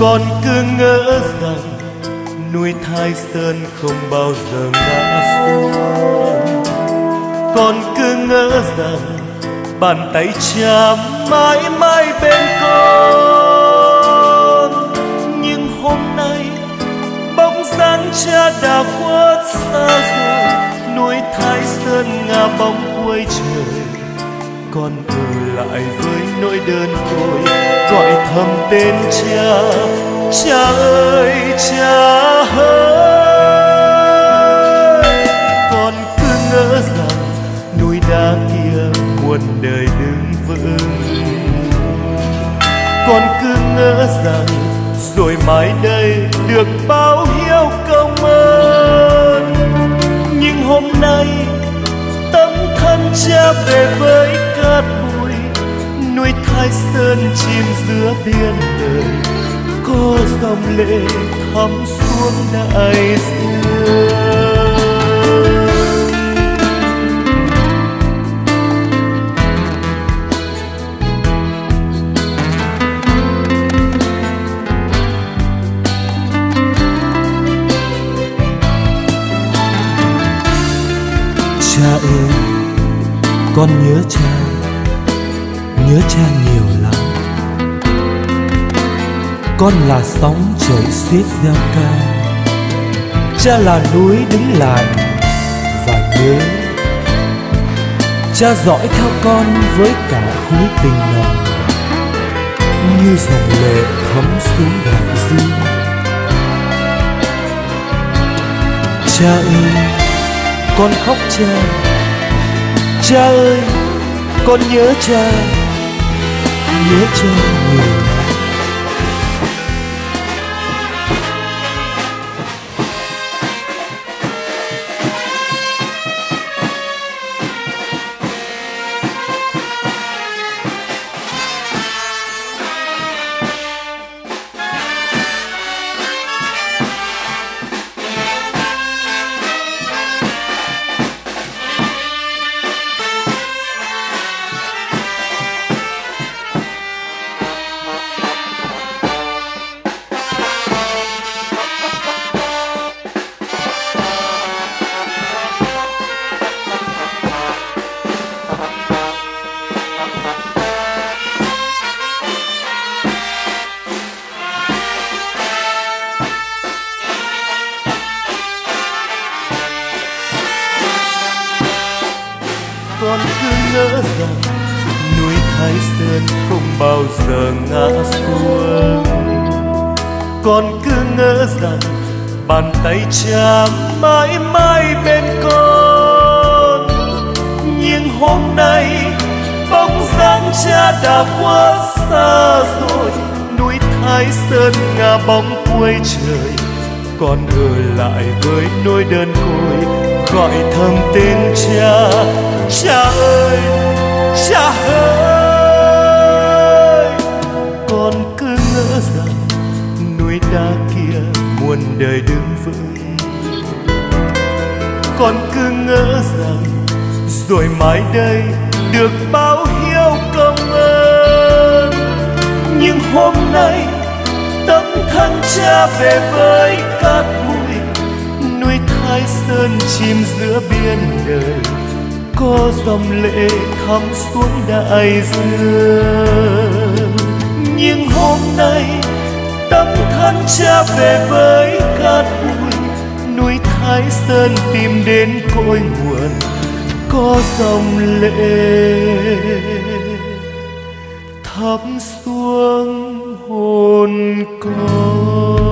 Con cứ ngỡ rằng núi Thái Sơn không bao giờ ngã xuống. Con cứ ngỡ rằng bàn tay cha mãi mãi bên con. Nhưng hôm nay bóng dáng cha đã khuất xa rồi, núi Thái Sơn ngả bóng cuối trời. Con ở lại với nỗi đơn côi, gọi thầm tên cha. Cha ơi cha ơi, con cứ ngỡ rằng núi đá kia muôn đời đứng vững. Con cứ ngỡ rằng rồi mãi đây được báo hiếu công ơn. Nhưng hôm nay tấm thân cha về với cát bụi, núi Thái Sơn chìm giữa biển đời. Có dòng lệ thấm xuống đại dương. Cha ơi, con nhớ cha nhiều lắm. Con là sóng chảy xiết gieo cao, cha là núi đứng lại và nhớ. Cha dõi theo con với cả khối tình nồng, như dòng lệ thấm xuống đại dương. Cha ơi, con khóc cha. Cha ơi, con nhớ cha nhiều. Con cứ ngỡ rằng núi Thái Sơn không bao giờ ngã xuống. Con cứ ngỡ rằng bàn tay cha mãi mãi bên con. Nhưng hôm nay bóng dáng cha đã khuất xa rồi, núi Thái Sơn ngả bóng cuối trời. Con ở lại với nỗi đơn côi, gọi thầm tên cha. Cha ơi cha ơi, con cứ ngỡ rằng núi đá kia muôn đời đứng vững. Con cứ ngỡ rằng rồi mãi đây được báo hiếu công ơn. Nhưng hôm nay tấm thân cha về với cát bụi, núi Thái Sơn chìm giữa biển đời. Có dòng lệ thấm xuống đại dương. Nhưng hôm nay tấm thân cha về với cát bụi, núi Thái Sơn tìm đến cội nguồn. Có dòng lệ thấm xuống hồn con.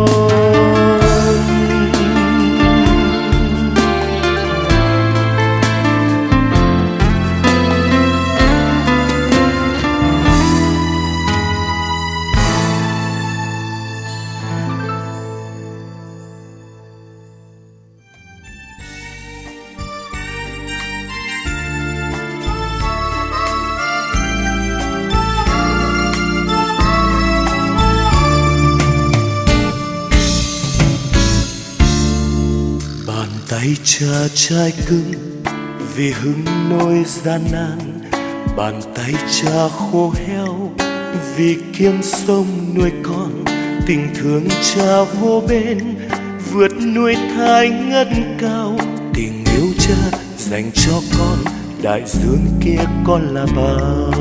Tay cha trai cứng vì hứng nỗi gian nan, bàn tay cha khô héo vì kiêng sống nuôi con. tình thương cha vô bên, vượt núi thái ngất cao. Tình yêu cha dành cho con, đại dương kia con là bao.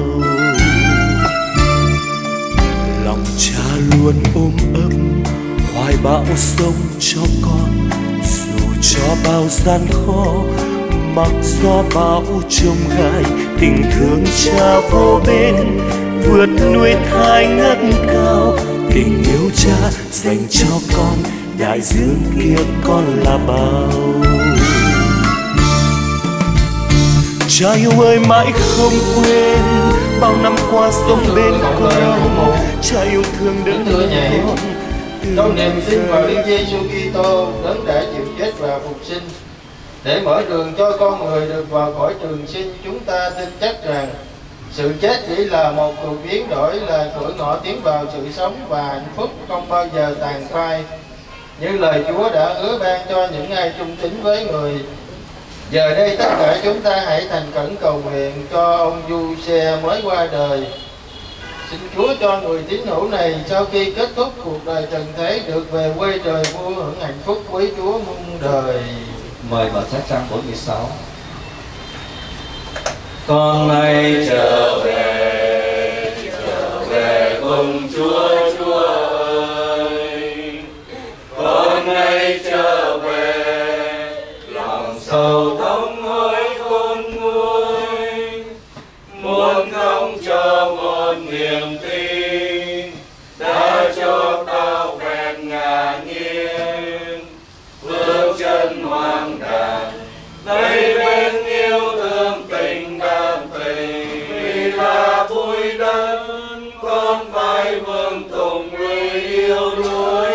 Lòng cha luôn ôm ấp hoài bão sống cho con, dù cho bao gian khó mặc gió bão trông gai. Tình thương cha vô bên, vượt núi thái ngất cao. Tình yêu cha dành cho con, đại dương kia con là bao. Cha yêu ơi mãi không quên bao năm qua sống bên con. Cha yêu thương đấng thưa nhà hiệp, trong niềm tin vào Đức Giêsu Kitô đấng đã chịu chết và phục sinh để mở đường cho con người được vào cõi trường sinh, chúng ta tin chắc rằng sự chết chỉ là một cuộc biến đổi, là cửa ngõ tiến vào sự sống và hạnh phúc không bao giờ tàn phai, như lời Chúa đã hứa ban cho những ai trung tín với người. Giờ đây tất cả chúng ta hãy thành khẩn cầu nguyện cho ông Giuse mới qua đời. Xin Chúa cho người tín hữu này sau khi kết thúc cuộc đời trần thế được về quê trời vui hưởng hạnh phúc với Chúa muôn đời. Mời mở sách trang 46. Con nay trở về cùng Chúa, Chúa ơi. Con nay trở về, lòng sầu thống hối khôn nguôi, muốn không cho một niềm tin đã cho tao vẹn ngả nghiêng, bước chân hoang đàng đây bên yêu thương tình đam tình. Vì là bụi đất con phải vương tùng người yêu đuối,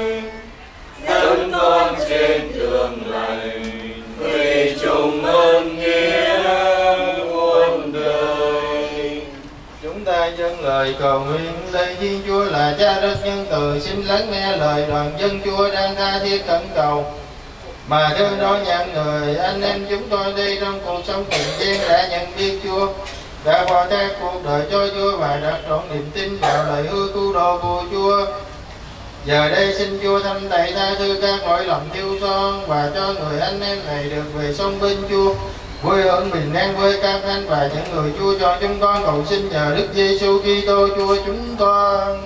dẫn con trên đường lành vì chung ơn nghĩa muôn đời. Chúng ta dâng lời cầu nguyện. Lạy Thiên Chúa là Cha rất nhân từ, xin lắng nghe lời đoàn dân Chúa đang tha thiết khẩn cầu, mà thương nói nhận người anh em chúng tôi đi trong cuộc sống tình duyên đã nhận biết Chúa, đã bỏ thác cuộc đời cho Chúa và đặt trọn niềm tin vào lời hứa cứu độ của Chúa. Giờ đây xin Chúa thăm tẩy tha thứ các lỗi lầm thiêu son, và cho người anh em này được về sống bên Chúa, vui hưởng bình an với các anh và những người Chúa cho chúng con. Cầu xin nhờ Đức Giêsu Kitô Chúa chúng con.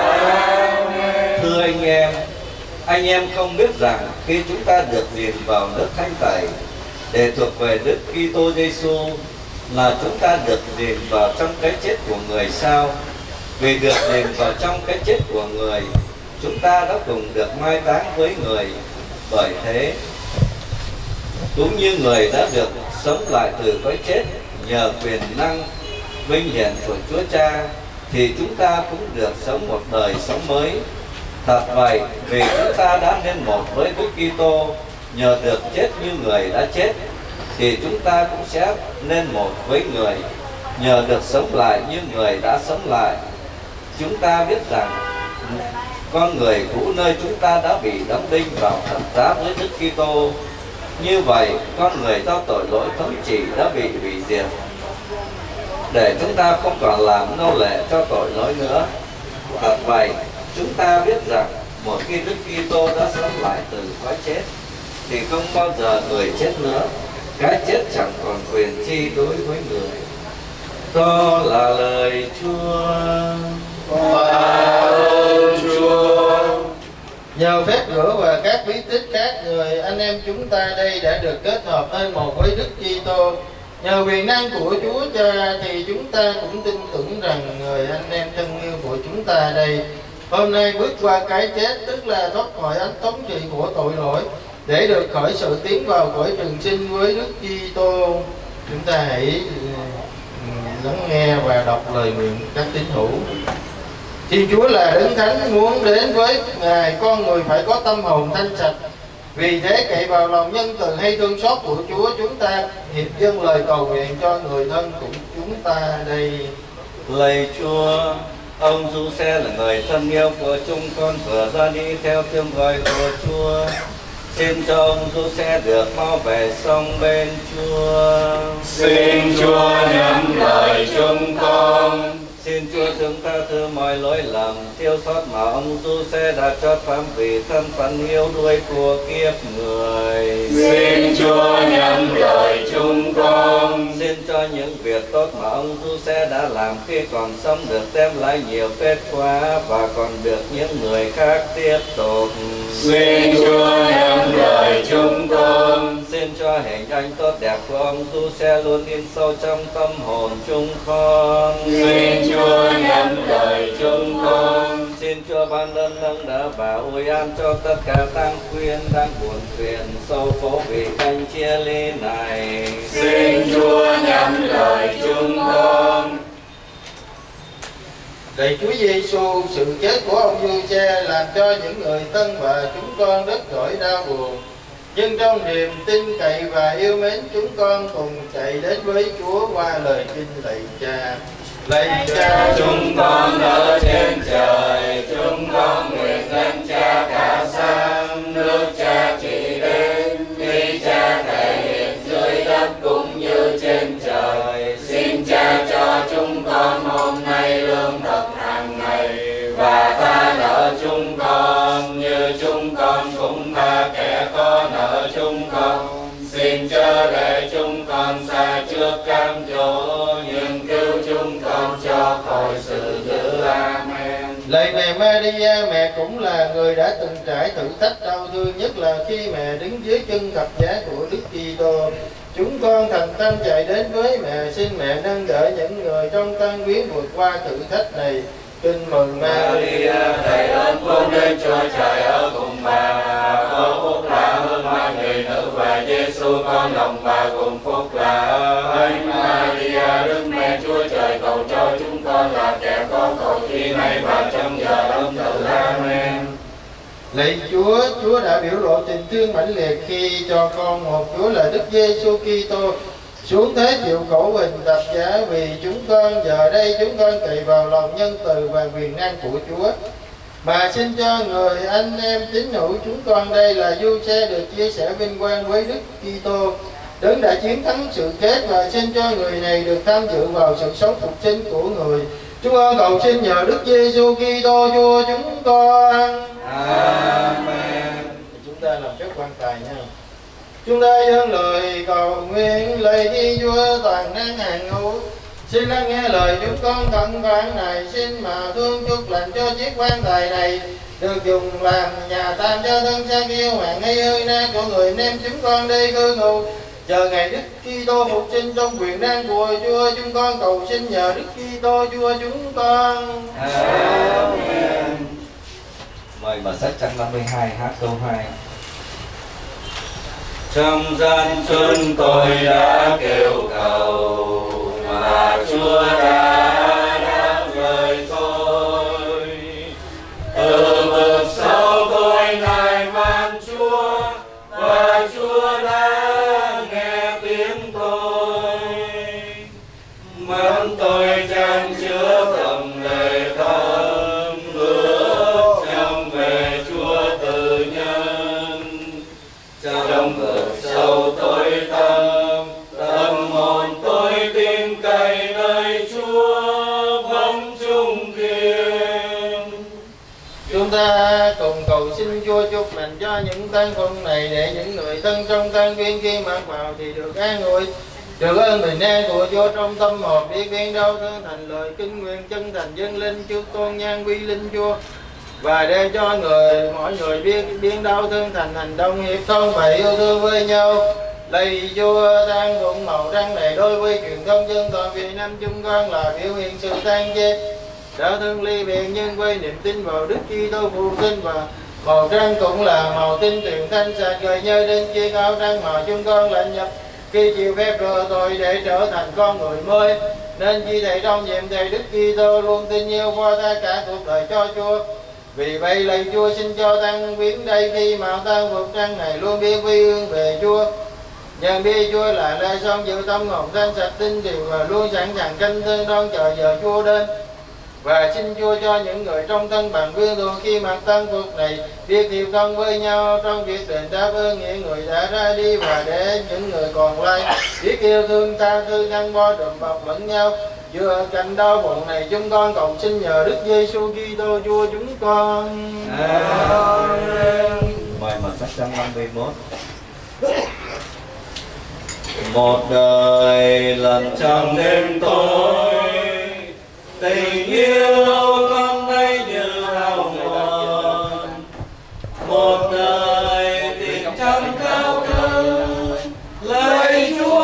Amen. Thưa anh em không biết rằng khi chúng ta được điền vào nước Thánh Tẩy để thuộc về Đức Kitô Giêsu là chúng ta được điền vào trong cái chết của người sao? Vì được điền vào trong cái chết của người, chúng ta đã cùng được mai táng với người. Bởi thế, cũng như người đã được sống lại từ cõi chết nhờ quyền năng vinh hiển của Chúa Cha, thì chúng ta cũng được sống một đời sống mới. Thật vậy, vì chúng ta đã nên một với Đức Kitô nhờ được chết như người đã chết, thì chúng ta cũng sẽ nên một với người nhờ được sống lại như người đã sống lại. Chúng ta biết rằng con người cũ nơi chúng ta đã bị đóng đinh vào thập giá với Đức Kitô. Như vậy, con người do tội lỗi thống trị đã bị hủy diệt, để chúng ta không còn làm nô lệ cho tội lỗi nữa. Thật vậy, chúng ta biết rằng một khi Đức Kitô đã sống lại từ cõi chết, thì không bao giờ người chết nữa. Cái chết chẳng còn quyền chi đối với người. Đó là lời Chúa. Ơn Chúa. Nhờ phép rửa và các bí tích khác, người anh em chúng ta đây đã được kết hợp nên một với Đức Kitô. Nhờ quyền năng của Chúa Cha thì chúng ta cũng tin tưởng rằng người anh em thân yêu của chúng ta đây hôm nay bước qua cái chết, tức là thoát khỏi ánh thống trị của tội lỗi, để được khởi sự tiến vào cõi trường sinh với Đức Kitô. Chúng ta hãy lắng nghe và đọc lời nguyện các tín hữu. Thiên Chúa là Đấng Thánh, muốn đến với Ngài con người phải có tâm hồn thanh sạch. Vì thế cậy vào lòng nhân từ hay thương xót của Chúa, chúng ta hiệp dâng lời cầu nguyện cho người thân của chúng ta đây. Lạy Chúa, ông Giuse là người thân yêu của chúng con vừa ra đi theo tiếng gọi của Chúa. Xin cho ông Giuse được mau về sống bên Chúa. Xin Chúa nhắm lời chúng con. Xin Chúa chúng ta thứ mọi lỗi lầm, thiếu sót mà ông Giuse đã chót phạm vì thân phận yếu đuối của kiếp người. Xin Chúa nhận lời chúng con. Xin cho những việc tốt mà ông Giuse đã làm khi còn sống được đem lại nhiều kết quả và còn được những người khác tiếp tục. Xin Chúa nhận lời chúng con. Xin cho hình ảnh tốt đẹp của ông Giuse luôn in sâu trong tâm hồn chúng con. Xin Chúa nhận lời chúng con. Xin Chúa ban ơn nâng đỡ và ủi an cho tất cả tang quyến đang buồn phiền sâu khổ vì canh chia ly này. Xin Chúa nhận lời chúng con. Lạy Chúa Giêsu, sự chết của ông Giuse làm cho những người thân và chúng con rất nỗi đau buồn. Nhưng trong niềm tin cậy và yêu mến, chúng con cùng chạy đến với Chúa qua lời kinh lạy Cha. Lạy Cha Chúng con ở trên trời, chúng con nguyện danh Cha cả sáng, nước Cha chỉ đến, ý Cha thể hiện dưới đất cũng như trên trời. Xin Cha cho chúng con hôm nay lương thực hàng ngày, và tha nợ chúng con như chúng con cũng tha kẻ có nợ chúng con. Xin chớ để chúng con xa trước cám dỗ, nhưng cứu chúng con cho khỏi sự dữ. Amen. Lạy mẹ Maria, mẹ cũng là người đã từng trải thử thách đau thương, nhất là khi mẹ đứng dưới chân thập giá của Đức Kitô. Chúng con thành tâm chạy đến với mẹ, xin mẹ nâng đỡ những người trong tang quyến vượt qua thử thách này. Kinh mừng Maria, đầy ơn vốn đến Chúa Trời ở cùng bà có phúc lạ hơn mọi người nữ, và Giêsu con lòng bà cùng phúc lạ. Thánh Maria, Đức Mẹ Chúa Trời, cầu cho chúng con là kẻ có tội khi nay và trong giờ lâm tử. Amen. Lạy Chúa, Chúa đã biểu lộ tình thương mãnh liệt khi cho con một Chúa là Đức Giêsu Kitô xuống thế chịu khổ hình thập giá vì chúng con. Giờ đây chúng con cậy vào lòng nhân từ và quyền năng của Chúa, mà xin cho người anh em tín hữu chúng con đây là Giuse được chia sẻ vinh quang với Đức Kitô, Đấng đã chiến thắng sự chết, và xin cho người này được tham dự vào sự sống phục sinh của người. Chúng con cầu xin nhờ Đức Giêsu Kitô Chúa chúng con. Amen. Chúng ta làm phép quan tài nha. Chúng ta dâng lời cầu nguyện. Lạy Thiên Chúa toàn năng hàng ngũ, xin lắng nghe lời chúng con khẩn khoản này, xin mà thương chúc lành cho chiếc quan tài này được dùng làm nhà tạm cho thân xác yêu hoàng hay hơi na của người em chúng con đây cư ngụ, chờ ngày Đức Kitô phục sinh trong quyền năng của Chúa. Chúng con cầu xin nhờ Đức Kitô Chúa chúng con. Amen. Mời mở sách trang 52 hát câu 2. Trong gian chúng tôi đã kêu cầu, mà Chúa đã rời tôi. Từ vực sâu tôi nài van Chúa, và Chúa đã nghe tiếng tôi. Mong tôi chan chứa dòng lời thơm, bước trong về Chúa tự nhân. Trong vực sâu tôi tâm hồn tôi tin cậy nơi Chúa vẫn trung kiên. Chúng ta cùng cầu xin Chúa chúc lành cho những tang phong này, để những người thân trong tang viên khi mặc vào thì được an ủi, được ơn bình an của Chúa trong tâm hồn, biết biến đau thương thành lời kinh nguyện chân thành dâng lên trước tôn nhan quy linh Chúa, và để cho mọi người biết biến đau thương thành hành động hiệp thông và yêu thương với nhau. Lạy Chúa, tang phụng màu trắng này đối với truyền thông dân toàn Việt Nam chúng con là biểu hiện sự tang chết, đã thương ly biệt nhưng quay niềm tin vào Đức Kitô phục sinh, và màu trắng cũng là màu tin truyền thanh sạch gợi nhớ đến chiếc áo trắng mà chúng con lãnh nhập khi chịu phép rửa tội để trở thành con người mới. Nên chi thầy trong nhiệm thầy Đức Kitô luôn tin yêu qua tất cả cuộc đời cho Chúa. Vì vậy lạy Chúa, xin cho tang quyến đây khi màu tang phục trăng này luôn biết quy ương về Chúa, nhận biết Chúa là lẽ sống giữ tâm hồn thanh sạch tinh điều, và luôn sẵn sàng canh thương đón chờ giờ Chúa đến. Và xin Chúa cho những người trong thân bằng quyến thuộc khi mặc tang phục này biết hiệp thông với nhau trong việc đền đáp ơn nghĩa người đã ra đi, và để những người còn lại biết yêu thương tha thứ ngăn bo đùm bọc lẫn nhau, Vừa cạnh đau buồn này chúng con cầu xin nhờ Đức Giêsu Kitô Vua chúng con. Amen. Mời mặt sách 151. Một đời lần trong đêm tối, tình yêu con đây như hao mòn. Một đời tình trong cao thơ, lạy Chúa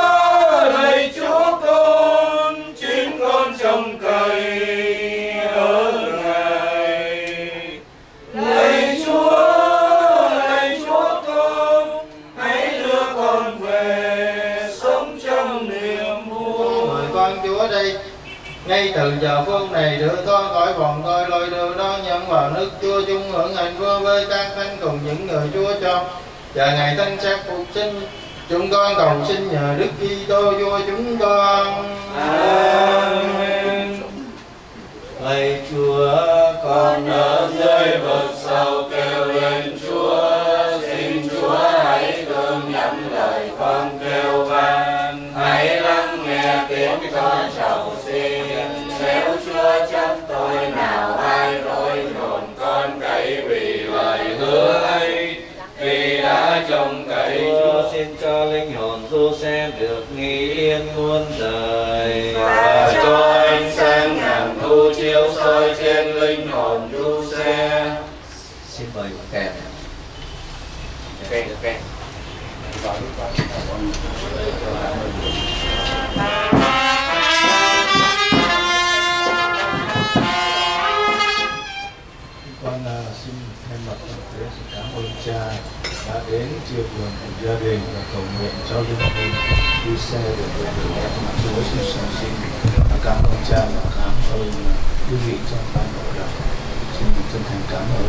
con, chính con trông cậy ở Ngài. Lạy Chúa con, hãy đưa con về sống trong niềm vui. Mời con Chúa đây, ngay từ giờ phút này đưa con khỏi vòng coi lôi đưa đó nhận vào nước Chúa, chung hưởng hạnh phúc với các thánh cùng những người Chúa cho. Và ngày thánh xác phục sinh, chúng con cầu xin nhờ Đức Kitô Vua chúng con. Amen. Lạy Chúa, con ở dưới vực sâu kêu lên Chúa, xin Chúa hãy thương nhậm lời con kêu van. Hãy lắng nghe tiếng con cầu xin, nếu Chúa chấp tôi nào ai rối hồn con cậy vì lời hứa ấy. Vì đã trông cậy Chúa, xin cho linh hồn Giuse được nghỉ yên muôn đời, và cho ánh sáng ngàn thu chiếu soi trên linh hồn Giuse. Xin mời kèm. Kèm. Con xin thay mặt toàn thể xin cảm ơn Cha đã đến chia buồn cùng gia đình và cầu nguyện cho linh hồn Giuse được về với mẹ Chúa Giêsu sinh. Cảm ơn Cha và cảm ơn quý vị trong ban hội đồng. Xin chân thành cảm ơn.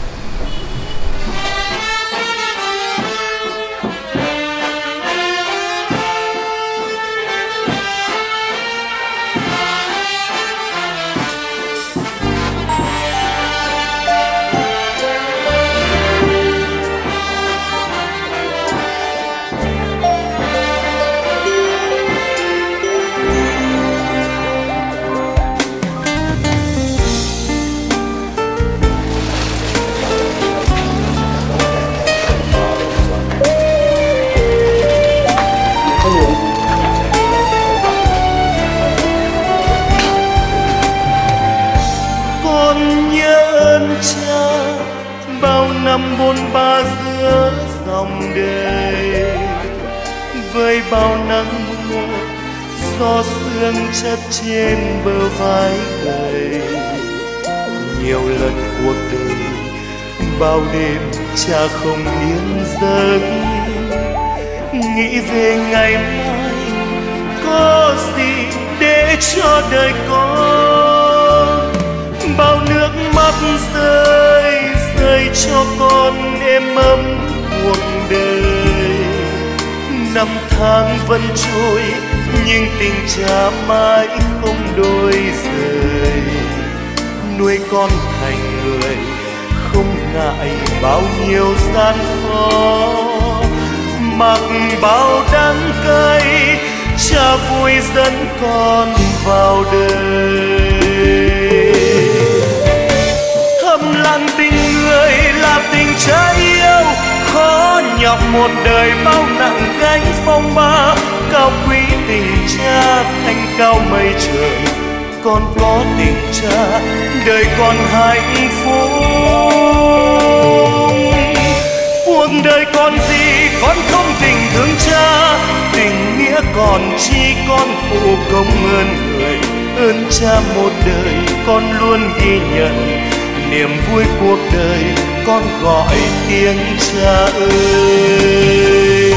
Năm bôn ba giữa dòng đời, với bao nắng mưa gió sương chất trên bờ vai gầy. Nhiều lần cuộc đời bao đêm cha không yên giấc, nghĩ về ngày mai có gì để cho đời con. Bao nước mắt rơi cho con êm ấm cuộc đời. Năm tháng vẫn trôi nhưng tình cha mãi không đôi rời. Nuôi con thành người không ngại bao nhiêu gian khó, mặc bao đắng cay cha vui dẫn con vào đời. Thầm lặng tình người là tình cha yêu, khó nhọc một đời bao nặng gánh phong ba. Cao quý tình cha thanh cao mây trời, con có tình cha đời con hạnh phúc. Cuộc đời còn gì con không tình thương cha, tình nghĩa còn chi con phụ công ơn người. Ơn cha một đời con luôn ghi nhận, niềm vui cuộc đời con gọi tiếng cha ơi.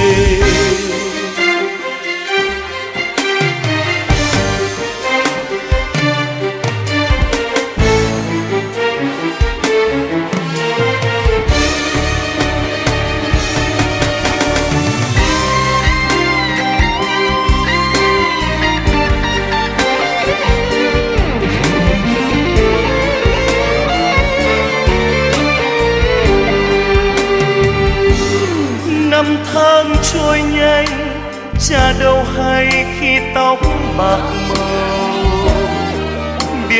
Năm tháng trôi nhanh, cha đâu hay khi tóc bạc màu.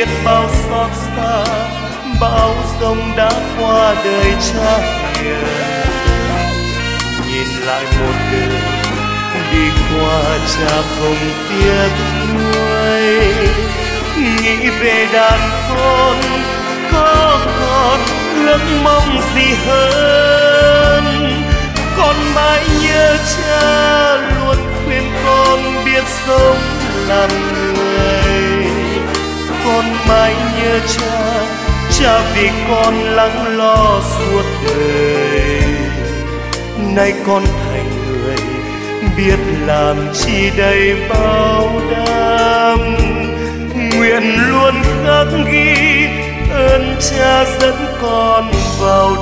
biết bao xót xa, bão giông đã qua đời cha hiền. Nhìn lại một đường đi qua cha không tiếc nuối, nghĩ về đàn con có còn ước mong gì hơn. Con mãi nhớ cha luôn khuyên con biết sống làm người. Con mãi nhớ cha, cha vì con lắng lo suốt đời. Nay con thành người biết làm chi đầy bao đam, nguyện luôn khắc ghi ơn cha dẫn con vào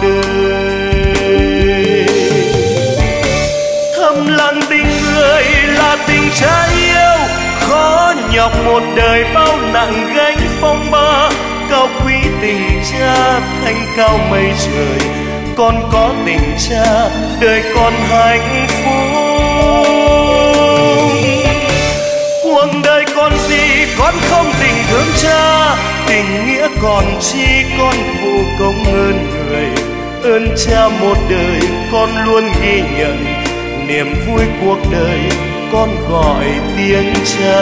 đời. Thầm lặng tình người là tình cha yêu, khó nhọc một đời bao nặng gánh phong ba. Cao quý tình cha thanh cao mây trời, con có tình cha đời con hạnh phúc. Cuộc đời còn gì con không tình thương cha, tình nghĩa còn chi con phụ công ơn người. Ơn cha một đời con luôn ghi nhận, niềm vui cuộc đời con gọi tiếng cha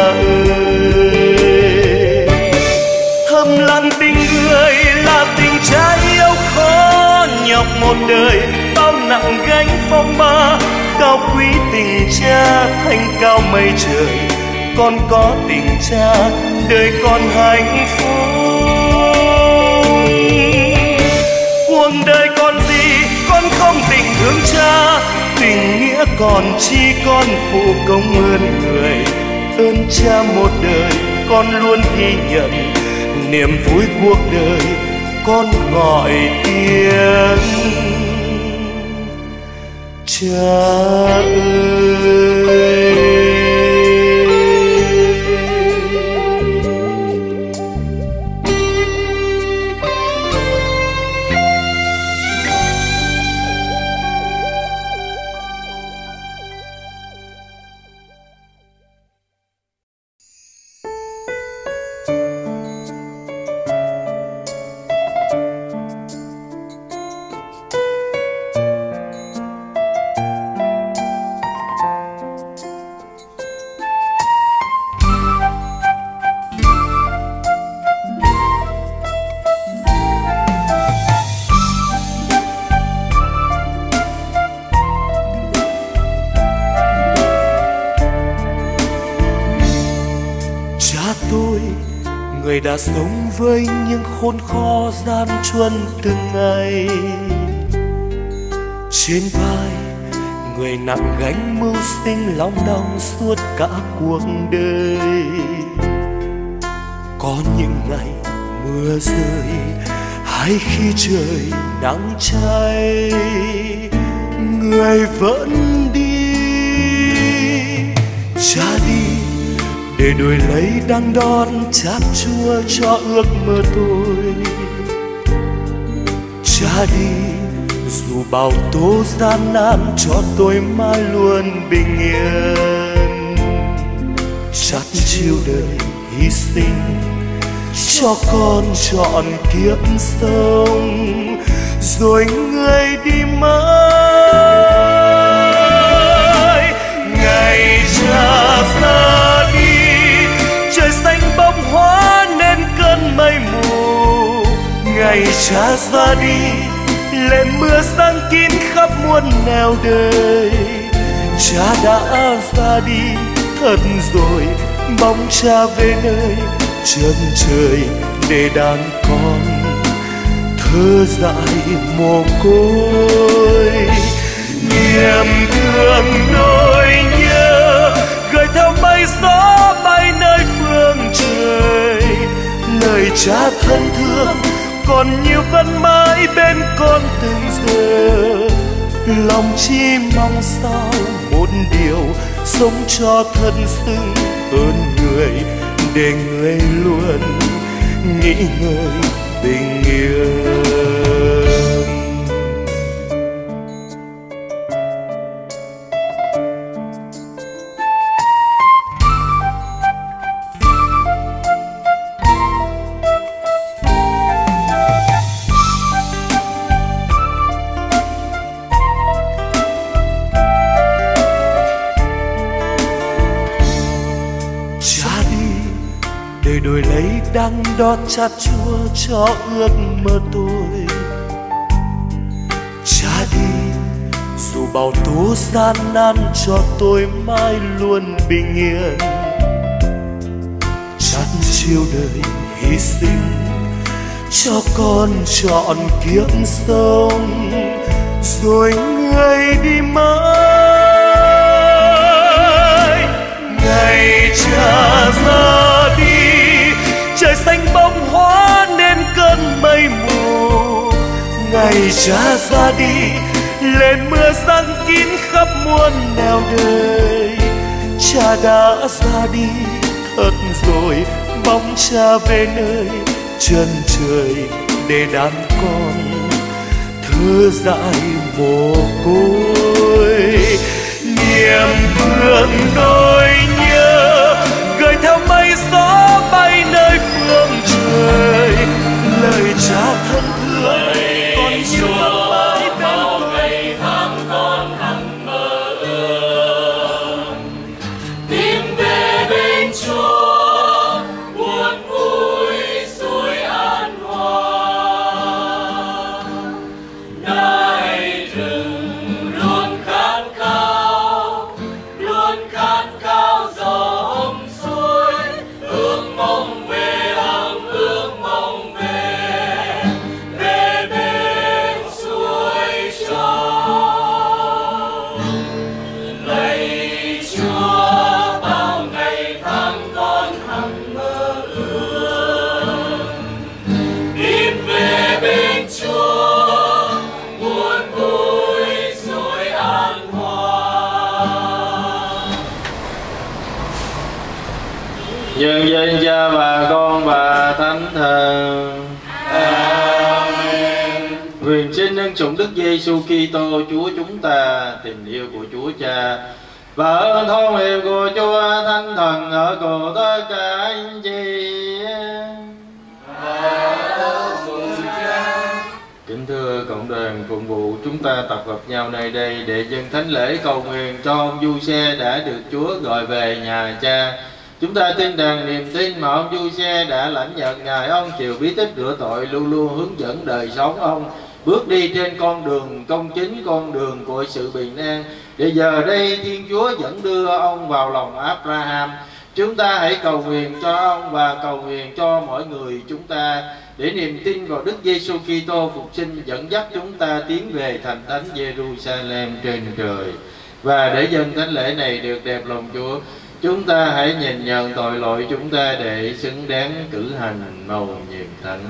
ơi. Thầm lặng tình người là tình cha yêu, khó nhọc một đời bao nặng gánh phong ba. Cao quý tình cha thanh cao mây trời, con có tình cha đời con hạnh phúc. Cuộc đời còn gì con không tình thương cha, tình nghĩa còn chi con phụ công ơn người. Ơn cha một đời con luôn ghi nhận, niềm vui cuộc đời con gọi tiếng cha ơi. Người đã sống với những khốn khó gian truân từng ngày. Trên vai người nặng gánh mưu sinh lòng đong suốt cả cuộc đời. Có những ngày mưa rơi hay khi trời nắng cháy, người vẫn đi. Cha đi để đổi lấy đắng đón chát chua cho ước mơ tôi. Cha đi dù bao tố gian nan cho tôi mãi luôn bình yên. Chát chiêu đời hy sinh cho con trọn kiếp sống, rồi người đi mãi. Ngày cha ra đi, trời xanh bông hóa nên cơn mây mù. Ngày cha ra đi, lệ mưa giăng kín khắp muôn nẻo đời. Cha đã ra đi thật rồi, bóng cha về nơi chân trời để đàn con thơ dại mồ côi. Niềm thương nỗi nhớ gửi theo mây gió bay nơi phương trời. Lời cha thân thương còn nhiều vẫn mãi bên con từng giờ. Lòng chỉ mong sao một điều, sống cho thân xứng hơn người, để người luôn nghĩ ngợi bình yên. đắng đo chát chúa cho ước mơ tôi. Cha đi dù bao tố gian nan cho tôi mãi luôn bình yên. Chát chiêu đời hy sinh cho con trọn kiếp sống, rồi người đi mãi. Ngày cha ra đi, trời xanh bông hóa nên cơn mây mù. Ngày cha ra đi, lên mưa giăng kín khắp muôn nẻo đời. Cha đã ra đi thật rồi, bóng cha về nơi chân trời để đàn con thơ dại mồ côi. Niềm thương nỗi nhớ gửi theo mây gió bay nơi phương trời. Lời cha thân thương còn như mong mãi bên tôi. Con hằng mơ ước tìm về bên Chúa, buồn vui suối an hòa. Đại rừng luôn khát khao dòng suối, ước mong về hằng ước mong về bên suối trong. Lạy Chúa bao ngày tháng con hằng mơ ước tìm về bên Chúa, buồn vui suối an hòa. Nhân danh Cha và Con và Thánh Thần. Amen. Nguyện xin ân sủng Đức Giêsu Kitô Chúa chúng ta, tình yêu của Chúa Cha và ơn thôn hiệp của Chúa Thánh Thần ở cùng tất cả anh chị. Kính thưa cộng đoàn phụng vụ, chúng ta tập hợp nhau nơi đây để dâng thánh lễ cầu nguyện cho ông Du-xe đã được Chúa gọi về nhà Cha. Chúng ta tin rằng niềm tin mà ông Du-xe đã lãnh nhận Ngài ông chịu bí tích rửa tội luôn luôn hướng dẫn đời sống ông bước đi trên con đường công chính, con đường của sự bình an. Để giờ đây Thiên Chúa vẫn đưa ông vào lòng Abraham. Chúng ta hãy cầu nguyện cho ông và cầu nguyện cho mỗi người chúng ta, để niềm tin vào Đức Giêsu Kitô phục sinh dẫn dắt chúng ta tiến về thành thánh Jerusalem trên trời. Và để dâng thánh lễ này được đẹp lòng Chúa, chúng ta hãy nhìn nhận tội lỗi chúng ta để xứng đáng cử hành mầu nhiệm thánh.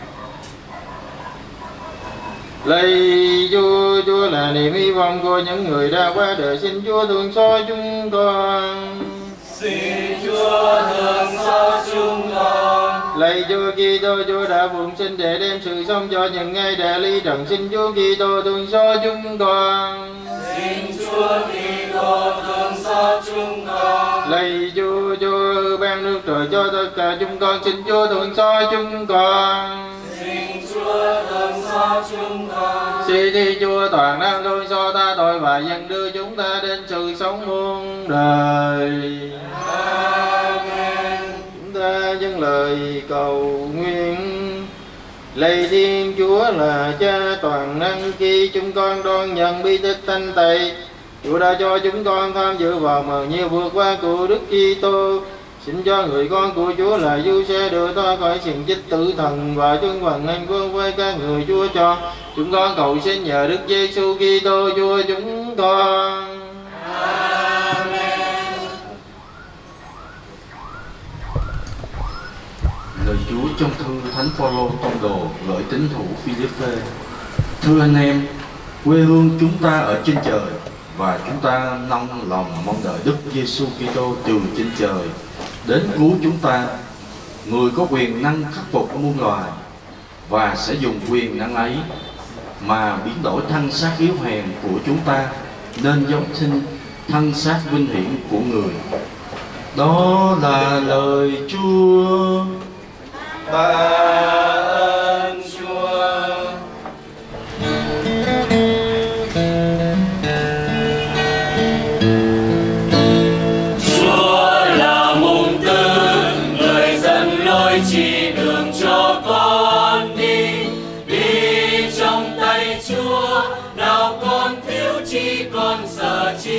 Lạy Chúa, Chúa là niềm hy vọng của những người đã qua đời, xin Chúa thương xót chúng con. Xin Chúa thương xót chúng con. Lạy Chúa Kitô, Chúa đã phụng sinh để đem sự sống cho những ngày đã ly trần, xin Chúa Kitô thương xót chúng con. Xin Chúa Kitô thương xót chúng con. Lạy Chúa, Chúa ban nước trời cho tất cả chúng con, xin Chúa thương xót chúng con. Xin Chúa thương xót chúng con. Xin Thi Chúa toàn năng thương xót ta tội và dần đưa chúng ta đến sự sống muôn đời. Amen. Chúng ta dâng lời cầu nguyện. Lạy Thiên Chúa là Cha toàn năng, khi chúng con đón nhận bí tích thanh tẩy, Chúa đã cho chúng con tham dự vào mờ nhiều vượt qua của Đức Kitô. Xin cho người con của Chúa là Du-xe được thoát khỏi xiềng xích tử thần và chung phần hạnh phúc với các người Chúa cho. Chúng con cầu xin nhờ Đức Giêsu Kitô Chúa chúng con. Amen. Lời Chúa trong thư Thánh Phaolô tông đồ gửi tín thủ Philippe. Thưa anh em, quê hương chúng ta ở trên trời, và chúng ta nông lòng mong đợi Đức Giêsu Kitô từ trên trời đến cứu chúng ta, người có quyền năng khắc phục muôn loài, và sẽ dùng quyền năng ấy mà biến đổi thân xác yếu hèn của chúng ta nên giống sinh thân xác vinh hiển của người. Đó là lời Chúa. Tạ ơn Chúa. Chúa là mùng tứ, người dẫn lối chỉ nào còn thiếu chi còn sợ chi.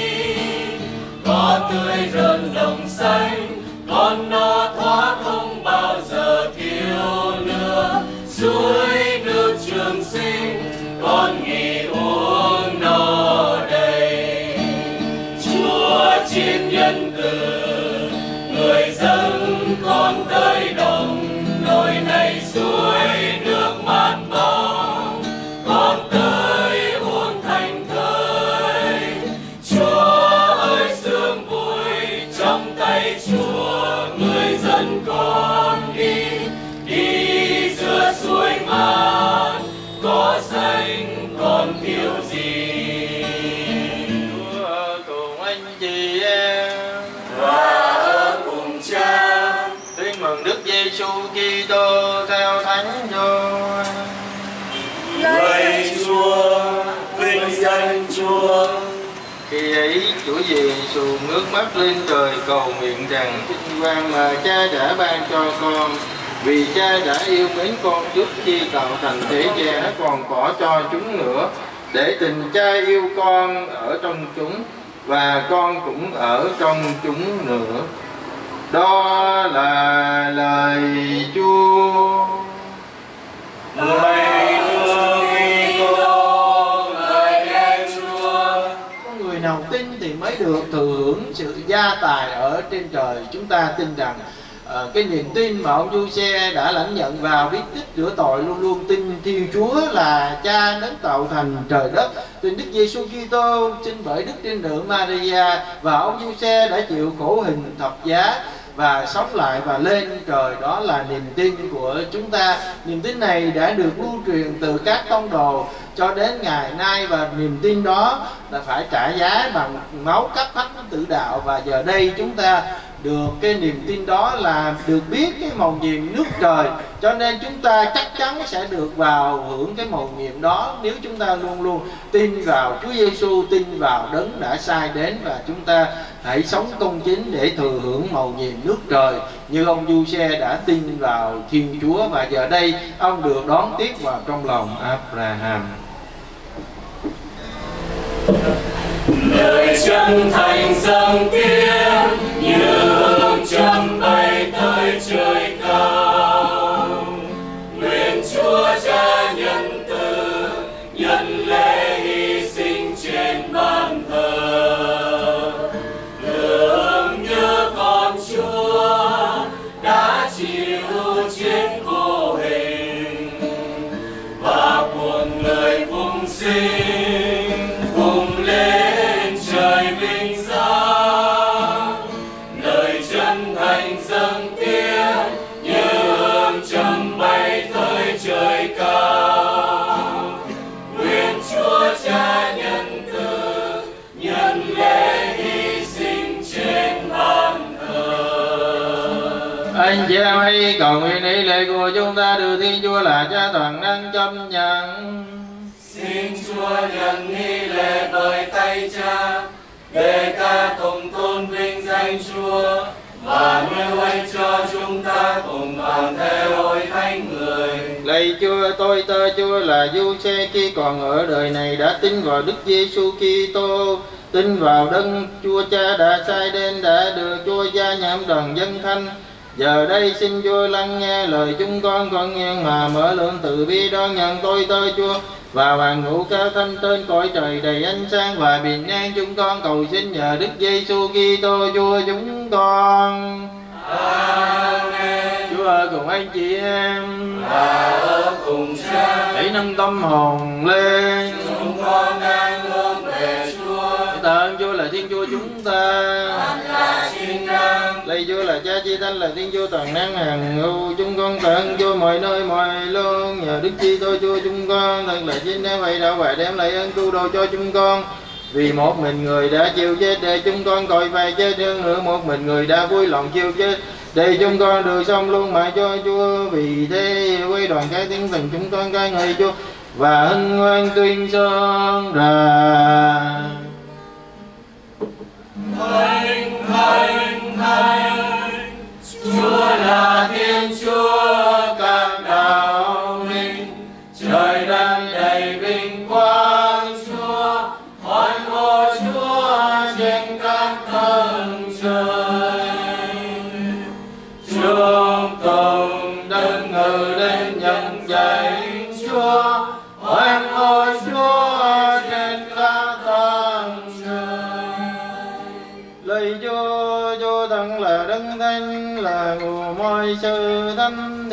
Có tươi rợn đồng xanh, con no thoát không bao giờ thiếu nữa. Suối nước trường sinh, con nghỉ uống no đầy. Chúa chiên nhân từ, người dân con tới đồng. Nồi này suối nước mát bóng, con tới uống thành thơi. Chúa ơi sương vui trong tay Chúa, người dân con đi giữa suối mát, có xanh còn thiếu gì. Chúa cùng anh chị em Và ở cùng Cha. Tin mừng Đức Giêsu Kitô theo Thánh Gioan. Lạy Chúa, vinh danh Chúa. Khi ấy Chúa Giêsu ngước mắt lên trời cầu nguyện rằng vinh quang mà Cha đã ban cho con, vì Cha đã yêu mến con trước khi tạo thành thế gian, còn tỏ cho chúng nữa, để tình Cha yêu con ở trong chúng và con cũng ở trong chúng nữa. Đó là lời Chúa. Lạy Chúa Kitô, lời khen Chúa. Có người nào tin thì mới được thừa hưởng sự gia tài ở trên trời. Chúng ta tin rằng cái niềm tin mà ông Giuse đã lãnh nhận vào bí tích rửa tội, luôn luôn tin Thiên Chúa là Cha đấng tạo thành trời đất, tin Đức Giêsu Kitô sinh bởi Đức Trinh Nữ Maria, và ông Giuse đã chịu khổ hình thập giá và sống lại và lên trời. Đó là niềm tin của chúng ta. Niềm tin này đã được lưu truyền từ các tông đồ cho đến ngày nay, và niềm tin đó là phải trả giá bằng máu các thánh tử đạo. Và giờ đây chúng ta được cái niềm tin đó là được biết cái mầu nhiệm nước trời, cho nên chúng ta chắc chắn sẽ được vào hưởng cái mầu nhiệm đó nếu chúng ta luôn luôn tin vào Chúa Giêsu, tin vào đấng đã sai đến, và chúng ta hãy sống công chính để thừa hưởng mầu nhiệm nước trời như ông Giuse đã tin vào Thiên Chúa, và giờ đây ông được đón tiếp vào trong lòng Abraham. Lời chân thành dâng tiếng như hương trầm bay tới trời cao. Nguyện Chúa Cha nhân từ nhân lễ hy sinh trên bàn thờ, tưởng nhớ con Chúa đã chịu chiến khổ hình và cuộc người phụng sinh cùng lên trời vinh giá. Lời chân thành dâng tiếng như hương trầm bay tới trời cao. Nguyện Chúa Cha nhân từ nhân lễ hy sinh trên bàn thờ. Anh chị em hãy cầu nguyện ý lễ của chúng ta được Thiên Chúa là Cha toàn năng chấp nhận. Xin Chúa nhận nghi lễ bởi tay Cha, để ca tụng tôn vinh danh Chúa, và nuôi ơn cho chúng ta cùng toàn thể hội thánh người. Lạy Chúa, tôi tớ Chúa là Giuse khi còn ở đời này đã tin vào Đức Giêsu Kitô, tin vào đấng Chúa Cha đã sai đến, đã được Chúa gia nhập đoàn dân thánh. Giờ đây xin Chúa lắng nghe lời chúng con nguyện mà mở lượng từ bi đón nhận tôi tớ Chúa và hoàn ngũ các thánh trên cõi trời đầy ánh sáng và bình an. Chúng con cầu xin nhờ Đức Giêsu Kitô Chúa chúng con. Amen. Chúa ở cùng anh chị em và ở cùng Cha. Hãy nâng tâm hồn lên. Chúng con đang hướng về Chúa. Tạ ơn Chúa là Thiên Chúa chúng ta. Là chính đáng. Lạy Chúa là Cha Chi Thánh là Thiên Chúa toàn năng hằng hữu. Chúng con tạ ơn Chúa mọi nơi mọi lúc. Nhờ Đức Kitô Chúa chúng con thật là chính đáng vậy đạo và đem lại ơn cứu độ cho chúng con. Vì một mình người đã chịu chết để chúng con khỏi phải chết, hơn nữa một mình người đã vui lòng chịu chết để chúng con được sống luôn mãi cho Chúa. Vì thế với đoàn cái tiếng thần chúng con ca ngợi Chúa và hân hoan tuyên xưng rằng Thánh, thánh, thánh, Chúa là Thiên Chúa các đạo linh, trời đất đầy vinh quang.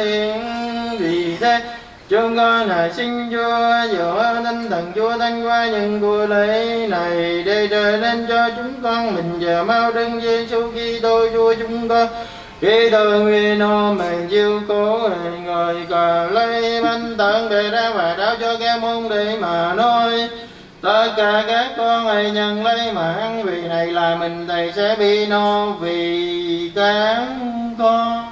thiên. Vì thế chúng con là xin Chúa dựa tinh thần Chúa thánh qua những của lễ này để trở nên cho chúng con mình và mau đấng Giêsu Kitô Chúa chúng con. Khi tôi nguyện nó mình chiêu cố người cờ lấy bánh tận để ra và trao cho các môn để mà nói tất cả các con hãy nhận lấy mà ăn, vì này là mình thầy sẽ bị no vì các con.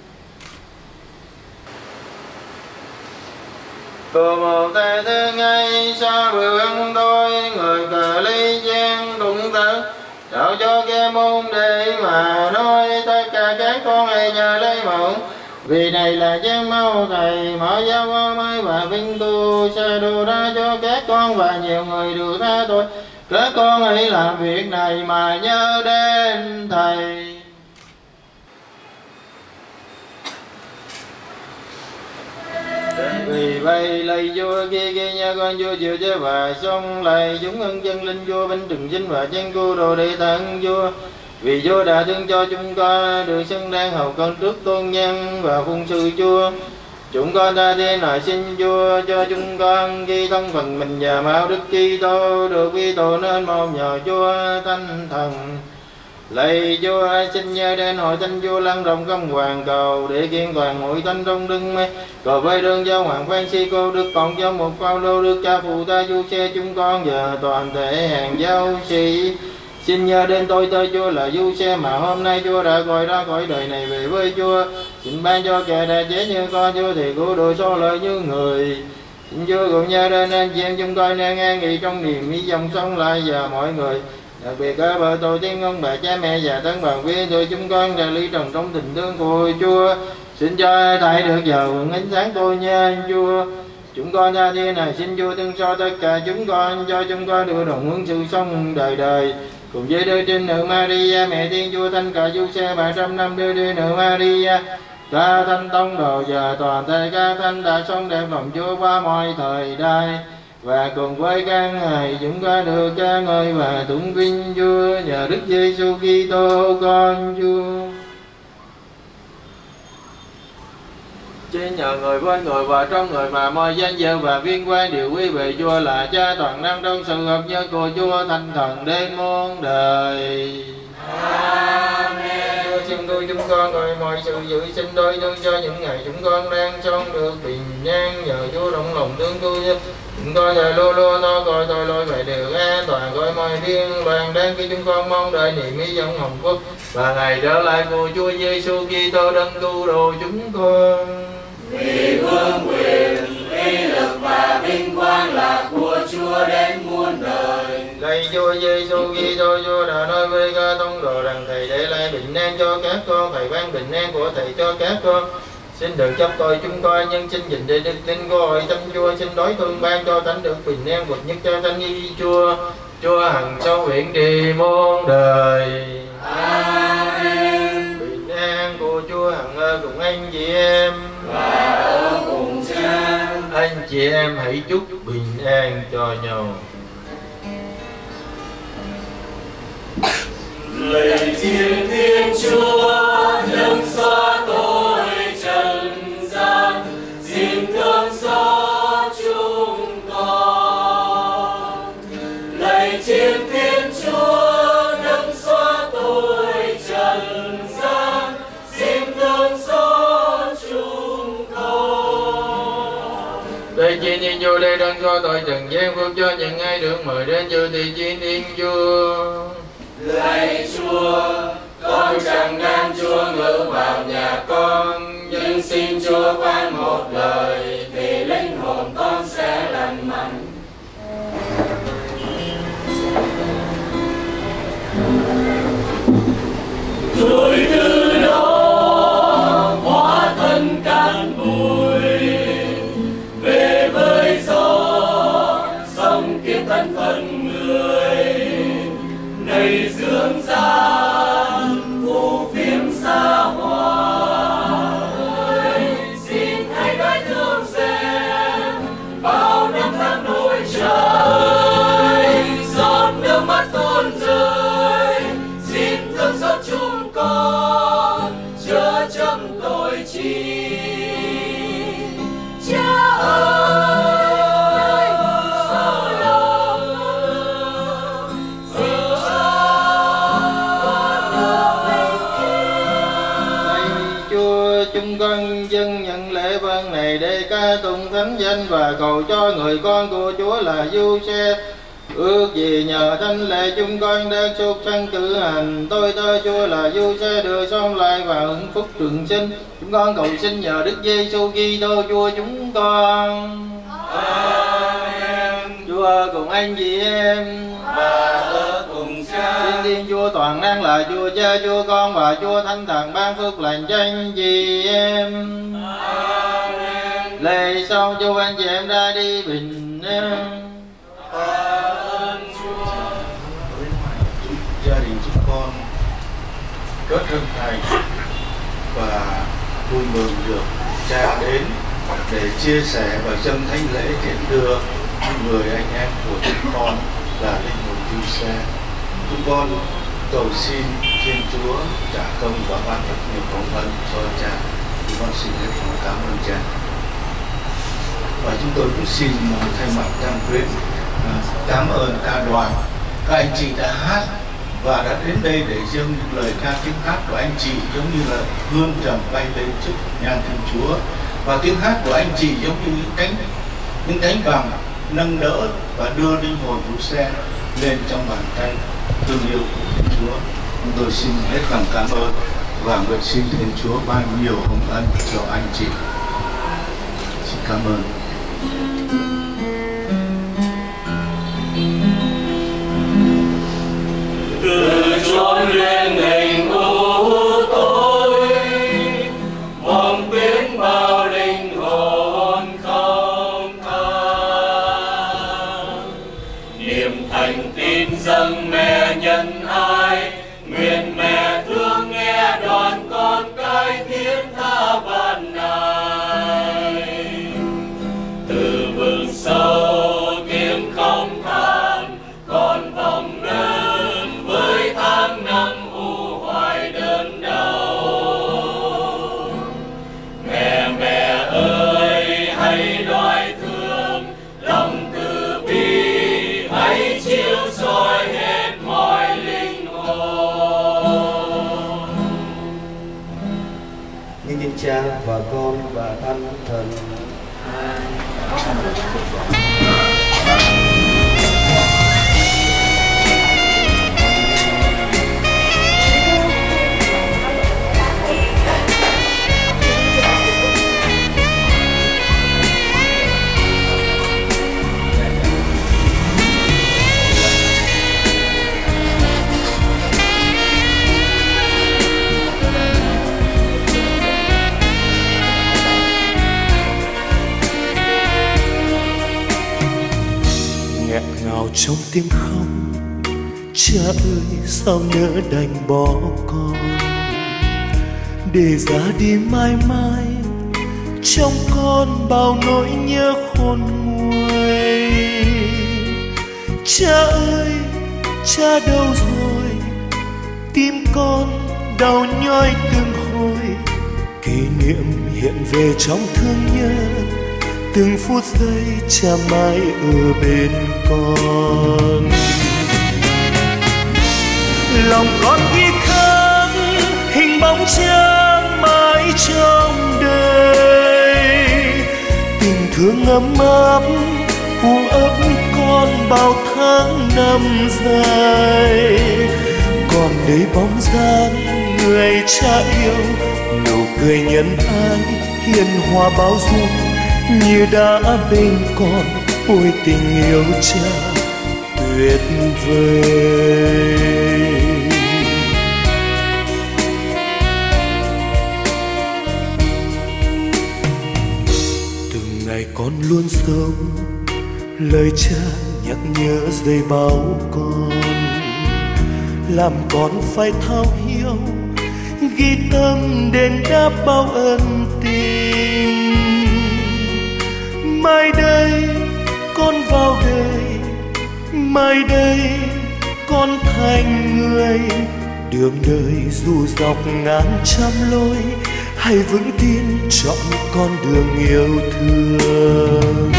Cùng một tay thứ ngay xa bữa ăn tôi người cờ ly gian đụng tận trao cho cái môn để mà nói tất cả các con hãy nhờ lấy mượn, vì này là chén máu thầy mở giáo hóa mới và vinh tu sẽ đồ ra cho các con và nhiều người được tha tội. Các con hãy làm việc này mà nhớ đến thầy. Vì vậy lạy Chúa kia nha con Chúa chịu chế và xong lạy chúng ân chân linh Chúa binh trừng sinh và chân cô đồ để tặng Chúa, vì Chúa đã thương cho chúng con được xứng đáng hầu con trước tôn nhân và phụng sự Chúa. Chúng con tha thiên lại xin Chúa cho chúng con khi thân phần mình và máu Đức Kitô được quy tụ nên một nhờ Chúa Thánh Thần. Lạy Chúa xin nhớ đến hội thánh Chúa lan rộng công hoàng cầu để kiên toàn hội thánh trong đưng mê, cầu với đương giáo hoàng Francisco Đức Cộng giáo mục Phaolô Đức cha phụ ta du xe chúng con và toàn thể hàng giáo sĩ. Xin nhớ đến tôi Chúa là du xe mà hôm nay Chúa đã gọi ra khỏi đời này về với Chúa. Xin ban cho kẻ đã chết như con Chúa thì cứu độ số lợi như người. Xin Chúa cũng nhớ đến anh chị em chúng con đang an nghỉ trong niềm hy vọng sống lại và mọi người, đặc biệt các bậc tổ tiên ông bà cha mẹ và thân bằng viên tôi chúng con đã lý trần trong tình thương của Chúa. Xin cho thầy được giàu hưởng ánh sáng tôi nha Chúa. Chúng con tha thiên này xin Chúa thương cho tất cả chúng con, cho chúng con được đồng hướng sự sống đời đời cùng với đứa trinh nữ Maria mẹ Thiên Chúa Thánh cả du xe 700 năm đưa nữ Maria ca thánh tông đồ và toàn thể các thánh đã sống đẹp lòng Chúa qua mọi thời đại, và cùng với các ngài chúng con được ca ngợi và tụng vinh Chúa nhờ Đức Giêsu Kitô con Chúa. Trên nhờ người với người và trong người mà mọi danh dự và vinh quang đều quy về Chúa là Cha toàn năng trong sự hợp nhất của Chúa Thánh Thần đến muôn đời. Amen. Chúa xin tôi chúng con rồi mọi sự giữ sinh đôi thương cho những ngày chúng con đang sống được bình an, nhờ Chúa động lòng thương cứu chúng con là lô lô nó coi tôi lôi về đều an toàn coi mọi thiên đoàn đang khi chúng con mong đợi niềm hy vọng hồng phúc và ngày trở lại của Chúa Giêsu Kitô đấng cứu độ chúng con. Vì vương quyền, uy lực và vinh quang là của Chúa đến muôn đời. Lạy Chúa Giêsu Kitô, Chúa đã nói với các tông đồ rằng thầy để lại bình an cho các con, thầy ban bình an của thầy cho các con. Xin đừng chấp tội chúng con, nhưng xin gìn để đức tin của hội thánh Chúa, xin đối thương ban cho thánh được bình an vượt nhất cho thánh y Chúa. Chúa hằng sống huyện trì muôn đời. Amen. Bình an của Chúa hằng ở cùng anh chị em và ở cùng Cha. Anh chị em hãy chúc bình an cho nhau. Lạy Thiên Thiên Chúa nâng xóa tội trần gian, xin thương xót chúng con. Lạy Thiên Thiên Chúa nâng xóa tội trần gian, xin thương xót chúng con. Lạy Thiên Thiên Chúa để nâng xóa tội trần gian, phước cho những ai được mời đến dự thị Thiên Thiên Chúa. Lạy Chúa, con chẳng ngăn Chúa ngự vào nhà con, nhưng xin Chúa phán một lời, vì linh hồn con sẽ lành mạnh. Rồi từ đó hóa thân cát bụi, về với gió sống kiếp thân phận người. Này dương gian phù phiếm xa hoa, xin hãy đái thương xem bao năm tháng nỗi trời, giọt nước mắt tuôn rơi, xin thương xót chúng con chớ chấm tội chi. này để ca tụng thánh danh và cầu cho người con của Chúa là Giuse. Ước gì nhờ thánh lễ chúng con đang sốt sắng cử hành, tôi tớ Chúa là Giuse được sống lại và hưởng phúc trường sinh. Chúng con cầu xin nhờ Đức Giêsu Kitô Chúa chúng con. Amen. Chúa cùng anh chị em Và ở cùng cha. Xin Thiên Chúa toàn năng là Chúa Cha, Chúa Con và Chúa Thánh Thần ban phước lành cho anh chị em. Amen. Lạy sau cho anh chị em ra đi bình an. Ơn Chúa. Gia đình chúng con rất hân hạnh và vui mừng được cha đến để chia sẻ và dâng thánh lễ tiễn đưa những người anh em của chúng con là linh mục Giuse. Chúng con cầu xin Thiên Chúa trả công và ban rất nhiều công ân cho cha. Chúng con xin hết lòng cảm ơn cha. Và chúng tôi cũng xin thay mặt Tam Quyến cảm ơn ca đoàn, các anh chị đã hát và đã đến đây để dâng lời ca tiếng hát của anh chị giống như là hương trầm bay lên trước nhan Thiên Chúa, và tiếng hát của anh chị giống như những cánh vàng nâng đỡ và đưa linh hồn Giuse lên trong bàn tay thương yêu của Thiên Chúa. Chúng tôi xin hết lòng cảm ơn và nguyện xin Thiên Chúa ban nhiều hồng ân cho anh chị. Xin cảm ơn. Từ chốn liên hình u tối, vòng tiếng bao linh hồn không than. Niềm thành tin dâng mẹ nhân ai, nguyện mẹ thương nghe đoàn con cái thiết tha ban này. Từ vực sâu tiếng không than, con vòng đơn với tháng năm u hoài đơn đau. Mẹ mẹ ơi hãy đoái thương, lòng từ bi hãy chiếu soi hết mọi linh hồn. Nhân danh Cha và Con và Thánh Thần. Trong tiếng khóc, cha ơi sao nỡ đành bỏ con để ra đi mãi mãi, trong con bao nỗi nhớ khôn nguôi. Cha ơi cha đâu rồi, tim con đau nhói từng hồi, kỷ niệm hiện về trong thương nhớ, từng phút giây cha mãi ở bên con. Lòng con ghi khắc hình bóng cha mãi trong đời, tình thương ấm áp u ấp con bao tháng năm dài. Còn đây bóng dáng người cha yêu, nụ cười nhân ái hiền hòa bao dung, như đã bên con. Ôi tình yêu cha tuyệt vời. Từng ngày con luôn sống lời cha nhắc nhớ dạy bảo con, làm con phải thấu hiểu, ghi tâm đền đáp bao ân tình. Mai đây con vào đời, mai đây con thành người. Đường đời dù dọc ngàn trăm lối, hãy vững tin chọn con đường yêu thương.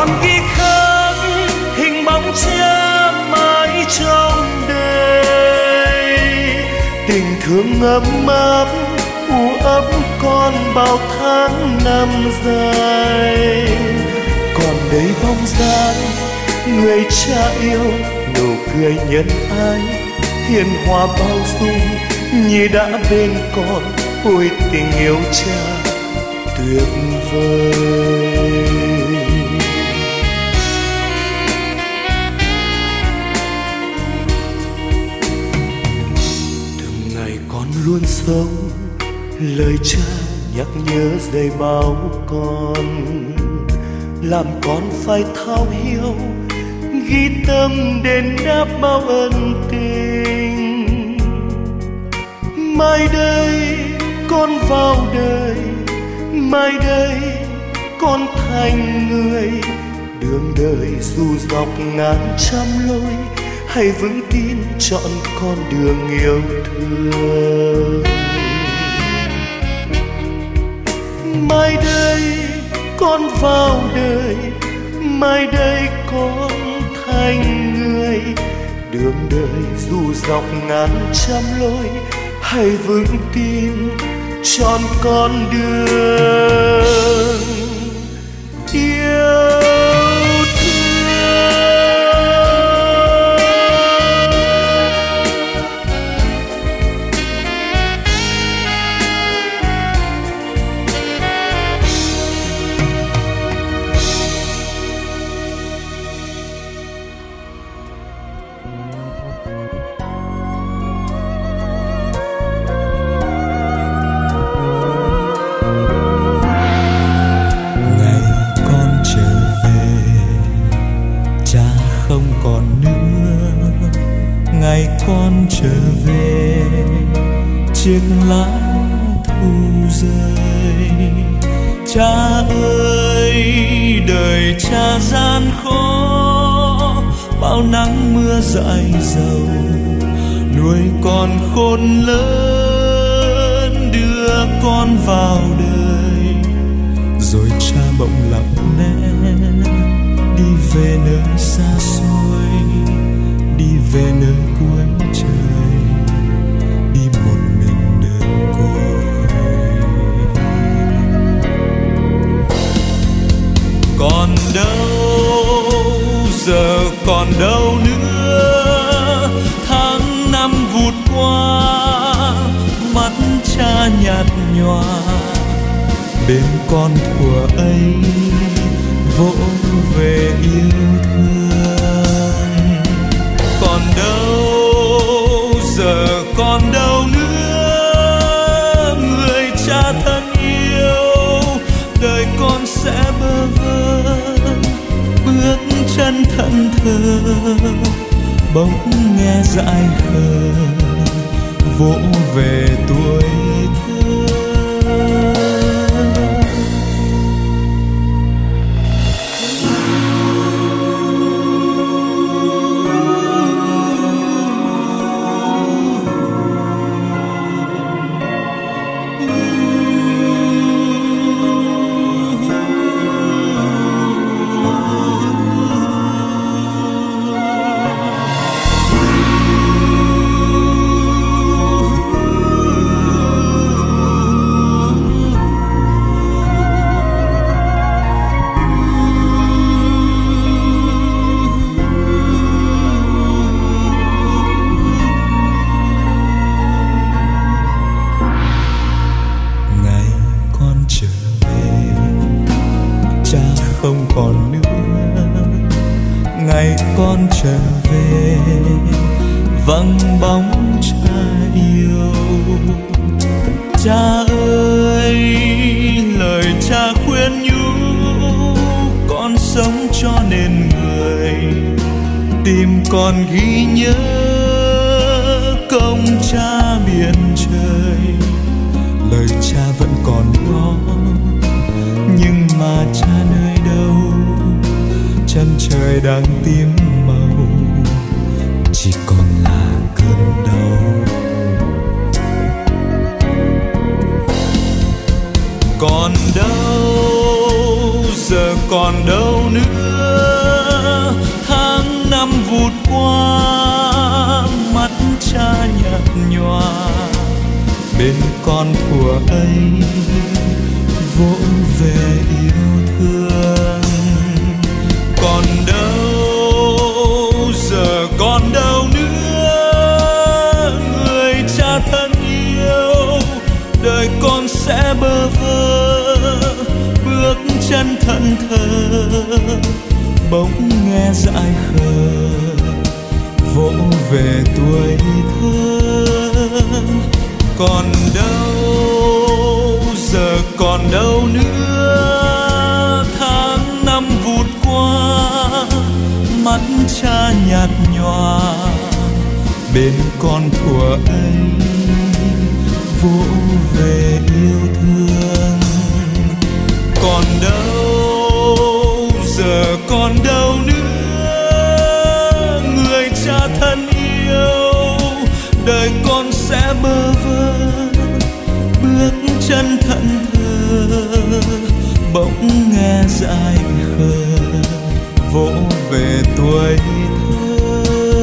còn ghi khắc hình bóng cha mãi trong đời. Tình thương ấm áp u ấp con bao tháng năm dài. Còn đây bóng dáng người cha yêu, nụ cười nhân ái, hiền hòa bao dung như đã bên con. Ôi tình yêu cha tuyệt vời. Từng ngày con luôn sống lời cha nhắc nhớ dạy bảo con, làm con phải thao hiếu ghi tâm đền đáp bao ân tình. Mai đây con vào đời, mai đây con thành người. Đường đời dù dọc ngàn trăm lối, hãy vững tin chọn con đường yêu thương. Mai đây con vào đời, mai đây con thành người. Đường đời dù dọc ngàn trăm lối, hãy vững tin chọn con đường yêu con trở về. Chiếc lá thu rơi, cha ơi đời cha gian khó, bao nắng mưa dãi dầu nuôi con khôn lớn, đưa con vào đời. Rồi cha bỗng lặng lẽ đi về nơi xa xôi, đi về nơi cuối trời, đi một mình đơn côi. Còn đâu giờ còn đâu nữa, tháng năm vụt qua, mắt cha nhạt nhòa. Bên con thuở ấy vỗ về yêu thương. Còn đâu giờ còn đâu nữa, người cha thân yêu, đời con sẽ bơ vơ bước chân thẫn thờ. Bỗng nghe dại khờ vỗ về tuổi thơ. Con trở về vắng bóng cha yêu. Cha ơi lời cha khuyên nhủ, con sống cho nên người, tìm con ghi nhớ công cha biển trời. Lời cha vẫn còn đó, nhưng mà cha nơi đâu, chân trời đang tím màu, chỉ còn là cơn đau. Còn đâu giờ còn đâu nữa, bên con thuở ấy vỗ về yêu thương. Còn đâu giờ còn đâu nữa người cha thân yêu, đời con sẽ bơ vơ bước chân thẫn thờ, bỗng nghe dại khờ vỗ về tuổi thơ. Còn đâu giờ còn đâu nữa tháng năm vụt qua, mắt cha nhạt nhòa bên con thuở ấy vỗ về yêu thương. Còn đâu giờ còn đâu nữa người cha thân yêu, đời con sẽ bơ vơ bước chân thẫn thờ, bỗng nghe dại khờ vỗ về tuổi thơ.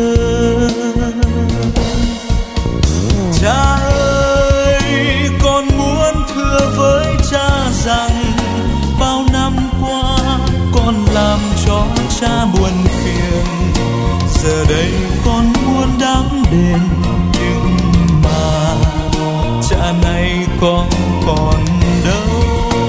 Cha ơi con muốn thưa với cha rằng bao năm qua con làm cho cha buồn phiền, giờ đây con muốn đáp đền, nhưng mà cha này con còn đâu.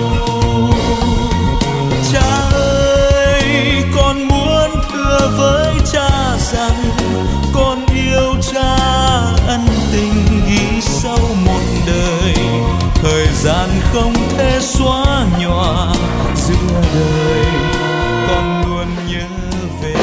Cha ơi con muốn thưa với cha rằng con yêu cha ân tình ghi sâu một đời, thời gian không thể xóa nhòa giữa đời, con luôn nhớ về.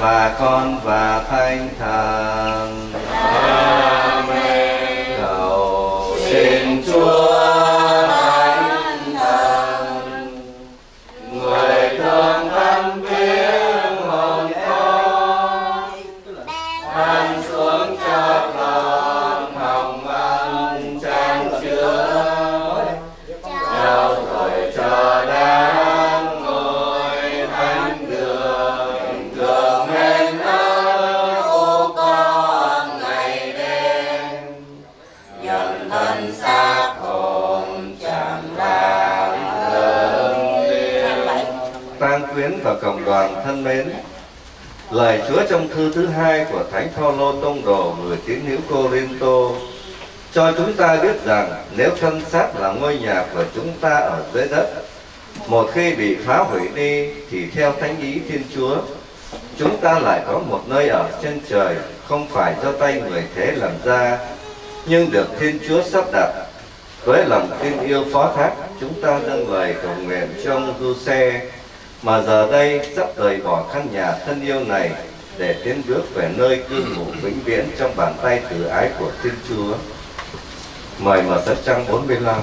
và Con và Thánh Thần. Amen. Cầu Xin Chúa Thánh Thần, người thương thăm viếng hồn con, ban xuống cho con hồng ân chan chứa, trao tuổi cho đáng ngôi thánh đường, thường hẹn ước ô con ngày đêm, nhận thân xác hồn chẳng làm lớn lên. tang quyến và cộng đoàn thân mến, lời Chúa trong thư thứ 2 của Thánh Phaolô tông đồ gửi tín hữu Cô-rinh-tô cho chúng ta biết rằng nếu thân xác là ngôi nhà của chúng ta ở dưới đất, một khi bị phá hủy đi thì theo thánh ý Thiên Chúa, chúng ta lại có một nơi ở trên trời, không phải do tay người thế làm ra, nhưng được Thiên Chúa sắp đặt. Với lòng tin yêu phó thác, chúng ta dâng lời cầu nguyện cho ông Giuse, mà giờ đây sắp rời bỏ căn nhà thân yêu này để tiến bước về nơi cư ngụ vĩnh viễn trong bàn tay từ ái của Thiên Chúa. Mời mở sách trang 45.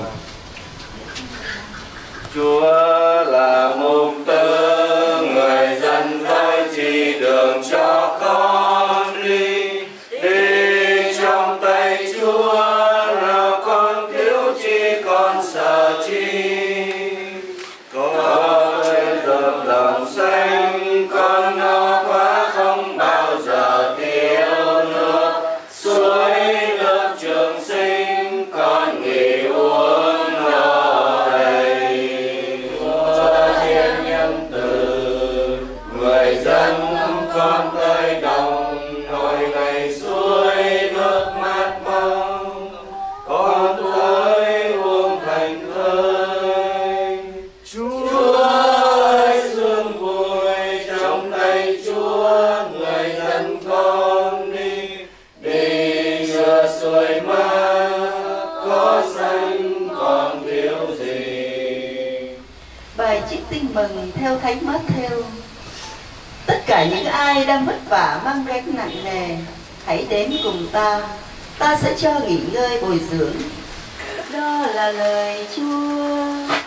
Chúa là mục tư, người dân dõi chỉ đường cho con đi. Đi trong tay Chúa, nào con thiếu chi con sợ chi. Có dòng lòng xanh, con no quá không bao giờ thiếu nước. Suối nước trường sinh, con nghỉ uống no đầy. Chúa thiên nhân từ, người dân con tới đồng, nồi ngày suối nước mát mong, con tới uống thành thơi. Chúa ơi sương vui trong tay Chúa, người dân con đi. Đi giữa suối mát, có xanh còn thiếu gì. Bài trích Tin Mừng theo Thánh Mát-thêu. Tất cả những ai đang vất vả mang gánh nặng nề, hãy đến cùng ta sẽ cho nghỉ ngơi bồi dưỡng. Đó là lời Chúa.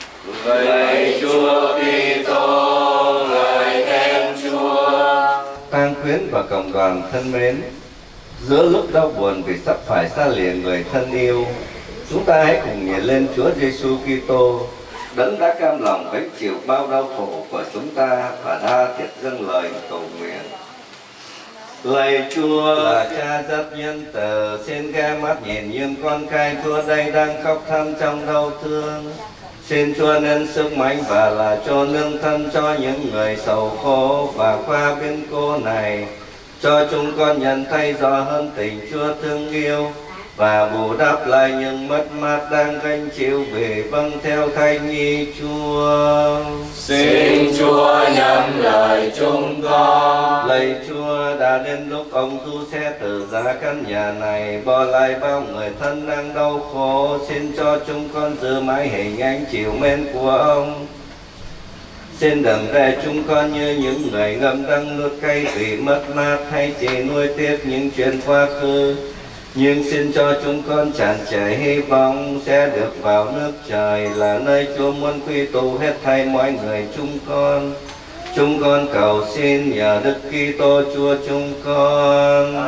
Lạy Chúa Kitô, ngợi khen Chúa. Tang quyến và cộng đoàn thân mến, giữa lúc đau buồn vì sắp phải xa lìa người thân yêu, chúng ta hãy cùng nhìn lên Chúa Giêsu Kitô, đấng đã cam lòng gánh chịu bao đau khổ của chúng ta và tha thiết dâng lời cầu nguyện. Lạy Chúa là Cha rất nhân từ, xin ghé mắt nhìn những con cái Chúa đây đang khóc than trong đau thương. Xin Chúa nên sức mạnh và là chỗ nương thân cho những người sầu khổ, và qua biến cố này cho chúng con nhận thấy rõ hơn tình Chúa thương yêu, và bù đắp lại những mất mát đang gánh chịu vì vâng theo thánh ý Chúa. Xin Chúa nhắm lời chúng con. Lạy Chúa, đã đến lúc ông Giuse từ ra căn nhà này, bỏ lại bao người thân đang đau khổ. Xin cho chúng con giữ mãi hình ảnh chịu mến của ông. Xin đừng để chúng con như những người ngậm đắng nuốt cay vì mất mát, hay chỉ nuối tiếc những chuyện quá khứ, nhưng xin cho chúng con tràn trề hy vọng sẽ được vào nước trời, là nơi Chúa muốn quy tụ hết thảy mọi người chúng con. Chúng con cầu xin nhờ Đức Kitô Chúa chúng con.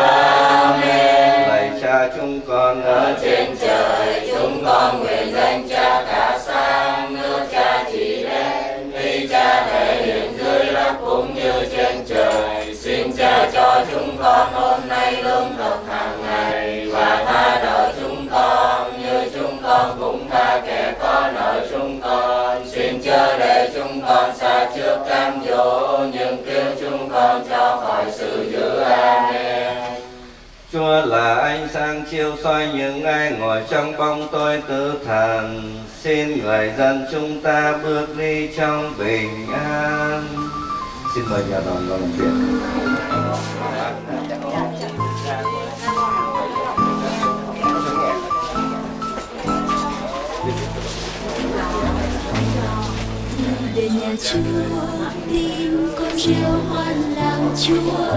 Amen. Lạy Cha chúng con ở trên trời, chúng con nguyện danh Cha cả sang, nước Cha chỉ đến, ý Cha thể hiện dưới đất cũng như trên trời. Xin Cha cho chúng con hôm nay lương thực hàng ngày, và tha nợ chúng con như chúng con cũng tha kẻ có nợ chúng con. Xin chớ để chúng con xa trước cám dỗ, nhưng cứu chúng con cho khỏi sự dữ. Amen. Chúa là ánh sáng chiếu soi những ai ngồi trong bóng tối tử thần. Xin người dân chúng ta bước đi trong bình an. Xin mời nhà đoàn làm việc. về nhà Chúa, tim con reo hoan làng Chúa.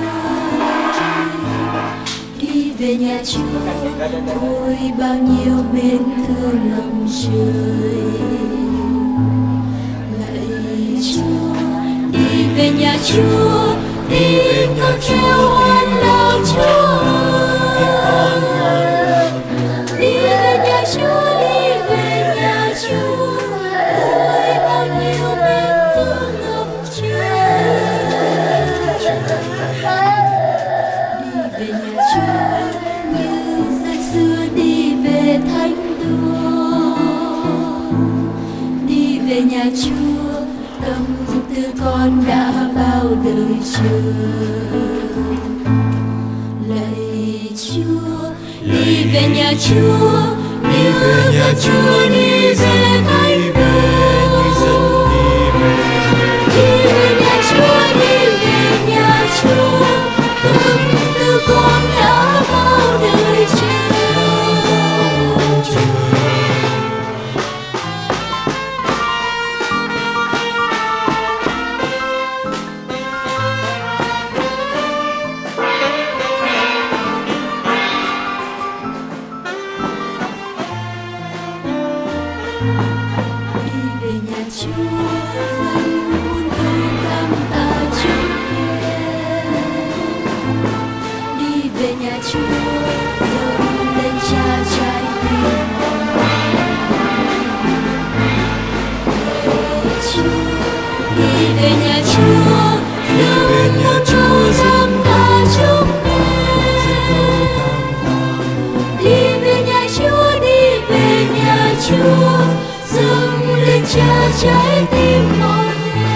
Đi về nhà Chúa, ôi bao nhiêu mến thương lòng trời. Lạy Chúa, đi về nhà Chúa, tim con reo hoan làng Chúa. Đi về nhà Chúa, đi về nhà Chúa, ôi bao nhiêu mến thương ngập trời. Đi về nhà Chúa như ngày xưa đi về thánh đô. Đi về nhà Chúa, tâm tư con đã bao đời chờ. Lạy Chúa, đi về nhà Chúa, đi về nhà Chúa, đi về thánh đô. Đi về nhà Chúa, đi về nhà Chúa, tâm tư con đã bao đời chờ. Trái tim mòn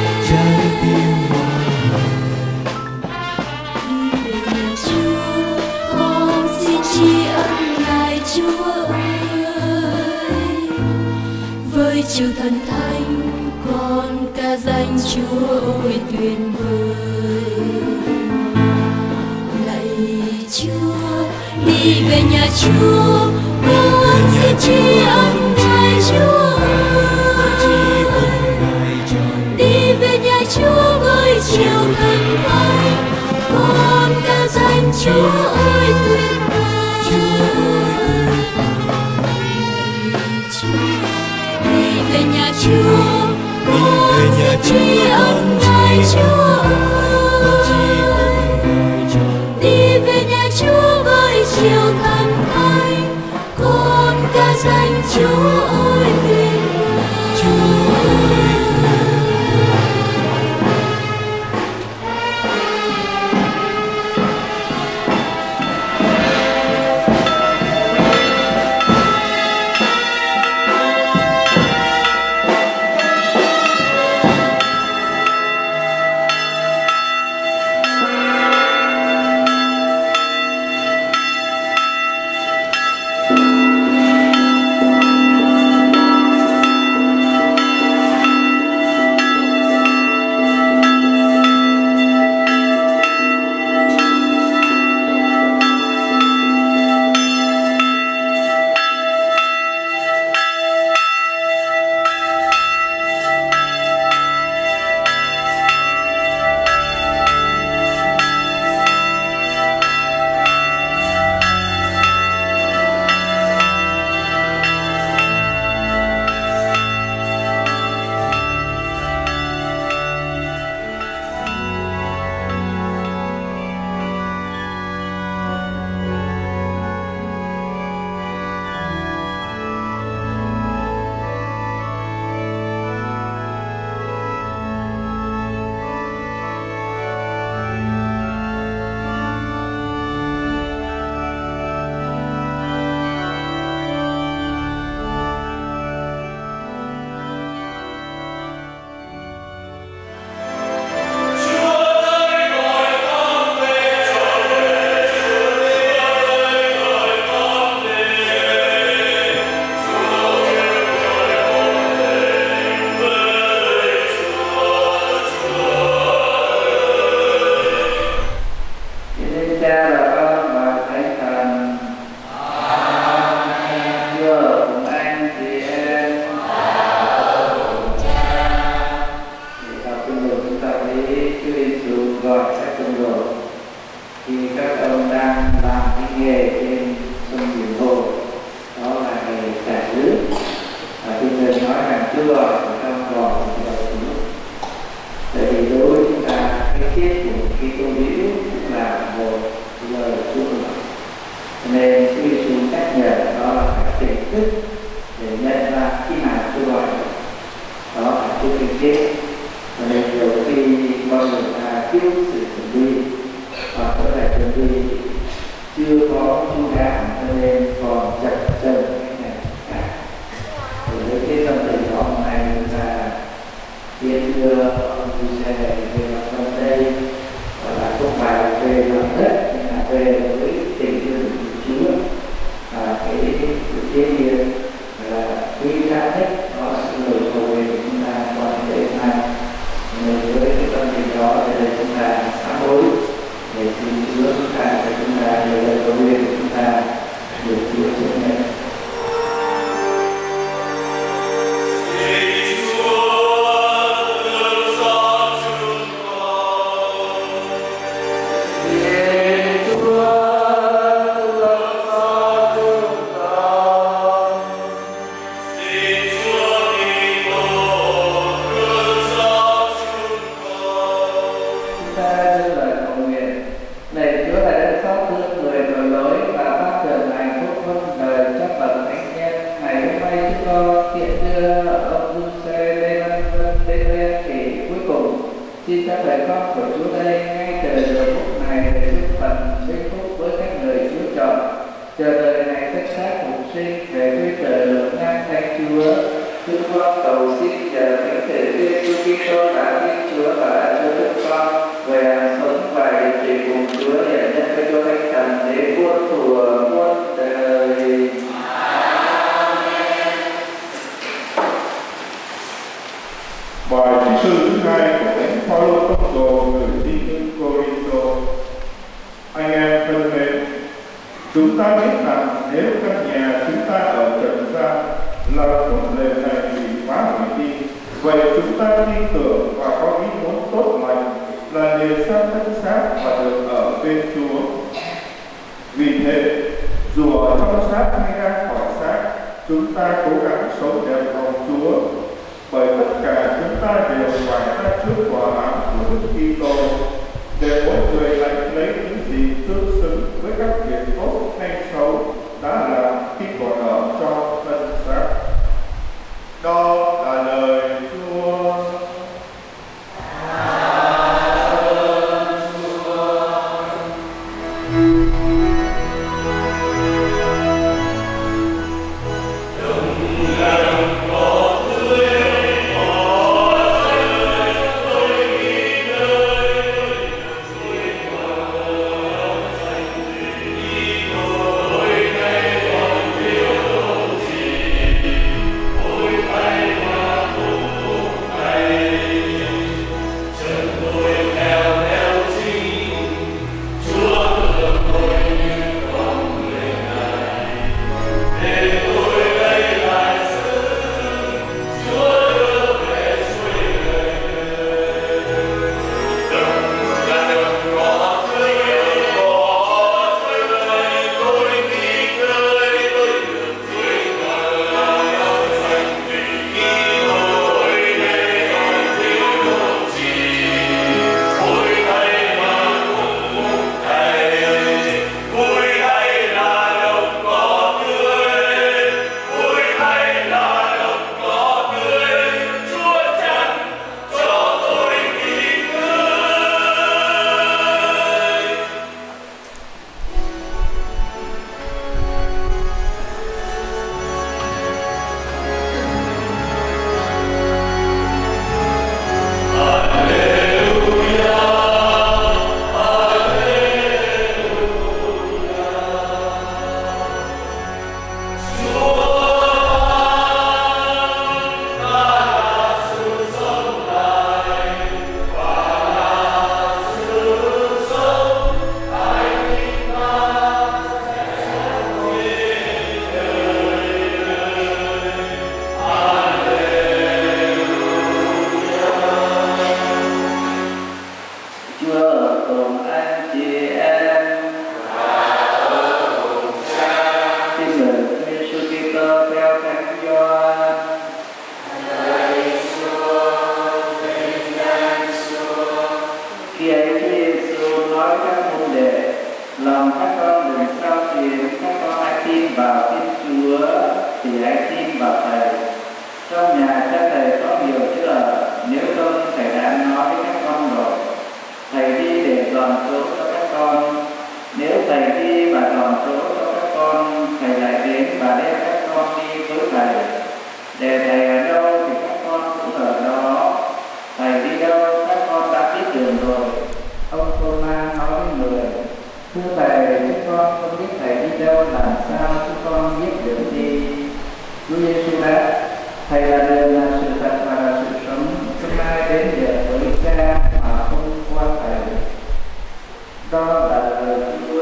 đi về nhà Chúa, con xin tri ân Ngài Chúa ơi. Với chư thần thánh, con ca danh Chúa ôi tuyệt vời. Lạy Chúa, đi về nhà Chúa, con xin tri ân Ngài Chúa. Đi về nhà Chúa với chiều thần thánh, con ca danh Chúa ơi tuyệt vời. Đi về nhà Chúa, con xin tri ân Ngài Chúa. Đi về nhà Chúa với chiều thần thánh, con ca danh Chúa ơi tuyệt vời. tiết của Kitô hữu cũng là một lời chúc mừng. Nên Chúa Giêsu nhắc nhở đó là phải tỉnh thức để nhận ra khi nào tôi gọi đó là chưa cần thiết. Nên nhiều khi con người ta thiếu sự chuẩn bị hoặc có thể chuẩn bị chưa có chu đáo cho nên còn chập chờn cái này cả. Với cái tâm tình đó hôm nay chúng ta tiến đưa ông Giuse về trong đây và là không phải về lòng đất nhưng là về với tình thương của Chúa. Và cái chế nhiên là quý giá nhất đó là sự đổi cầu nguyện của chúng ta qua ngày hôm nay. Nên với cái tâm tình đó thì đây chúng ta sám hối để xin Chúa chúng ta để chúng ta nhờ lời cầu nguyện của chúng ta được Chúa chấp nhận. Xin các lời con của Chúa đây ngay từ giờ phút này để giúp phần hạnh phúc với các người Chúa chọn, chờ đợi ngày tất xác phục sinh để quy trợ lượng ngang thánh Chúa. Chúng con cầu xin nhờ thánh thể Giêsu Kitô đã tin Chúa và đã cho chúng con về sống và hiện trị cùng Chúa hiện nhân với Chúa Thánh Thần để muôn thuở muôn đời. Bài thi thư thứ hai của Thánh Phaolô tông đồ gửi tín hữu Cô-rinh-tô. Anh em thân mến, chúng ta biết rằng nếu căn nhà chúng ta ở trần gian là cốt lều này bị phá hủy đi, vậy chúng ta tin tưởng và có ý muốn tốt lành là nhờ sang thánh xác và được ở bên Chúa. Vì thế, dù ở trong xác hay ra khỏi xác, chúng ta cố gắng sống đẹp lòng Chúa, bởi tất cả chúng ta đều phải ra trước tòa án của Đức Kitô, để mỗi người lãnh lấy những gì tương xứng với các việc tốt hay xấu đã làm khi còn ở trong thân xác. Đó là lời Chúa. Hãy subscribe cho kênh Ghiền Mì Gõ để không bỏ lỡ tin vào Thiên Chúa thì hãy tin vào Thầy. Trong nhà cha Thầy có nhiều chỗ ở, nếu không Thầy đã nói với các con rồi. Thầy đi để dọn chỗ cho các con. Nếu Thầy đi và dọn chỗ cho các con, Thầy lại đến và đem các con đi với Thầy. Để Thầy ở đâu thì các con cũng ở đó. Thầy đi đâu các con đã biết đường rồi. Ông Thomas nói với người: thưa Thầy, chúng con không biết Thầy đi đâu, làm sao chúng con biết đường đi? Chúa Giêsu đáp: Thầy là đường, là sự thật và là sự sống. Không ai đến được với Cha mà không qua Thầy. Đó là lời Chúa.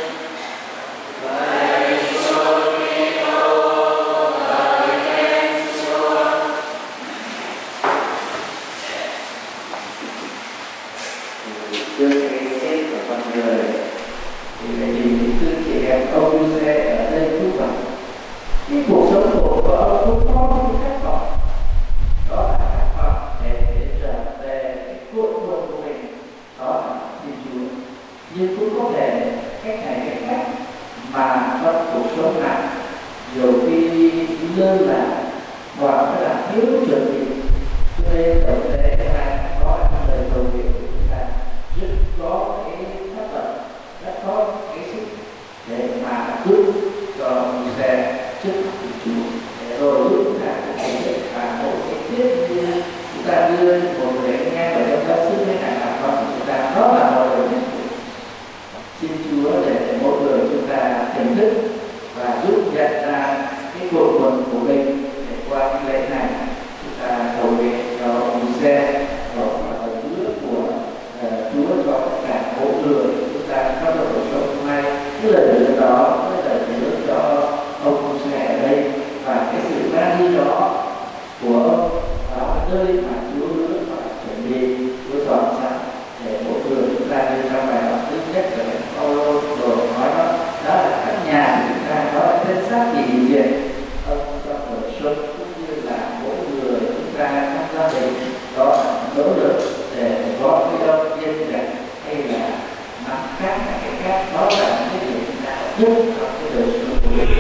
Trước cái chết của con người thì là nhìn thương chị em ông Giuse ở đây thú vật. Cái cuộc sống của ông không có những khát vọng, đó là khát vọng để trở về cái cội nguồn của mình, đó là Thiên Chúa. Nhưng cũng có thể cách này cách khác mà trong cuộc sống này nhiều khi lơ là hoặc là thiếu chuẩn bị, cho nên tổng thể là có lời cầu nguyện của chúng ta rất có cái tác động, rất có cái sức để mà giúp cho người xe trước Thiên Chúa, để rồi giúp chúng ta có thể được và một cái thiết như chúng ta đưa một người nghe vào trong giáo sư thế này là con của chúng ta, đó là một lời nhất. Xin Chúa để mỗi người chúng ta nhận thức và giúp nhận ra cái cội nguồn của mình, để qua cái lễ này chúng ta cầu nguyện cho người xe, đó là lời hứa của Chúa cho tất cả mỗi người chúng ta trong cuộc sống hôm nay. Cái lời hứa đó, cái lời hứa cho ông sẽ ở đây và cái sự ra đi đó của ông, đó là nơi mà Chúa hứa và chuẩn bị Chúa chọn sẵn để mỗi người chúng ta đi trong bài học thứ nhất của Paulo rồi nói đó là các nhà của chúng ta, đó là thân xác gì việc ông trong cuộc sống cũng như là mỗi người chúng ta trong gia đình, đó là nỗ lực để có cái động viên này hay là mặt khác là cái khác, đó là cái điều chúng ta giúp trong cái đời sống của mình.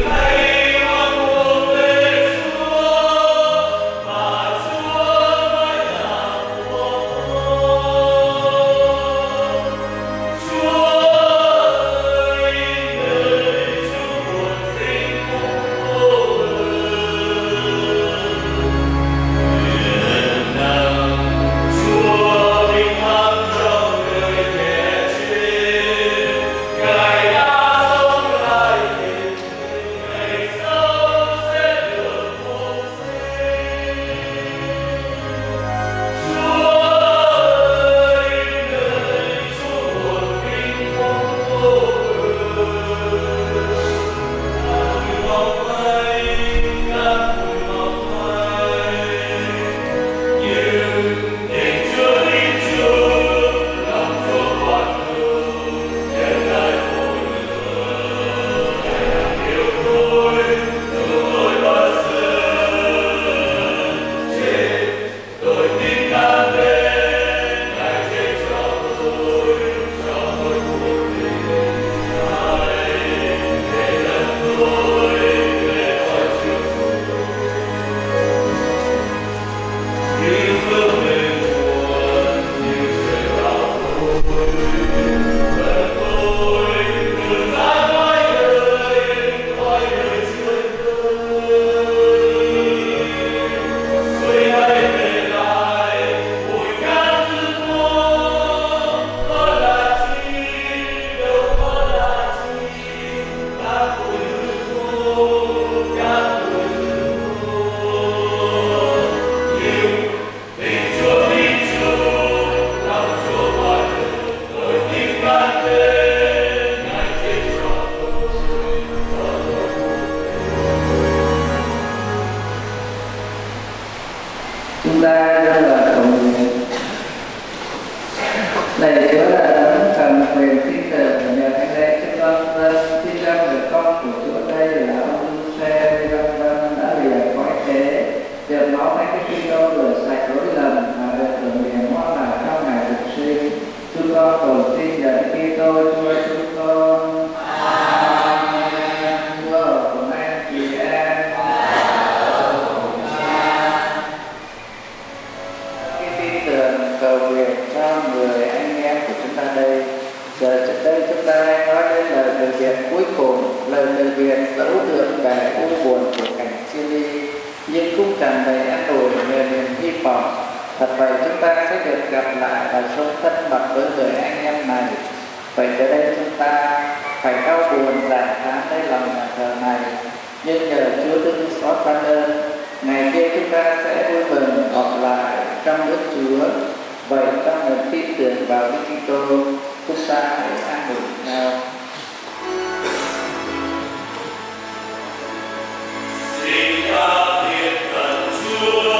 để cuối cùng lời từ biệt dẫu được vẻ u buồn của cảnh chia ly, nhưng cũng tràn đầy an ủi về niềm hy vọng. Thật vậy, chúng ta sẽ được gặp lại và sống thân mật với người anh em này. Vậy giờ đây chúng ta phải đau buồn giải thán lấy lòng nhà thờ này, nhưng nhờ Chúa thương xót ban ơn, ngày kia chúng ta sẽ vui mừng họp lại trong nước Chúa. Vậy trong niềm tin tưởng vào Đức Kitô, chúng ta hãy an ủi nhau. Xin ta thiệt cần Chúa.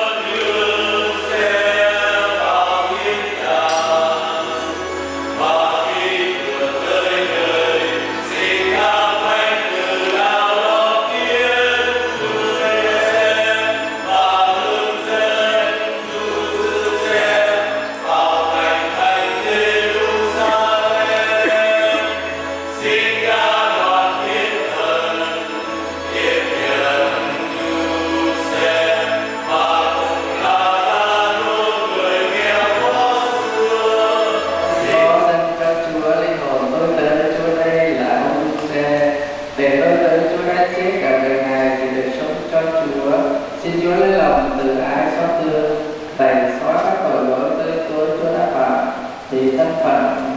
Xin Chúa lấy lòng từ ái xót thương, tẩy xóa các tội lỗi tươi tối Chúa đã phạm, vì thân phận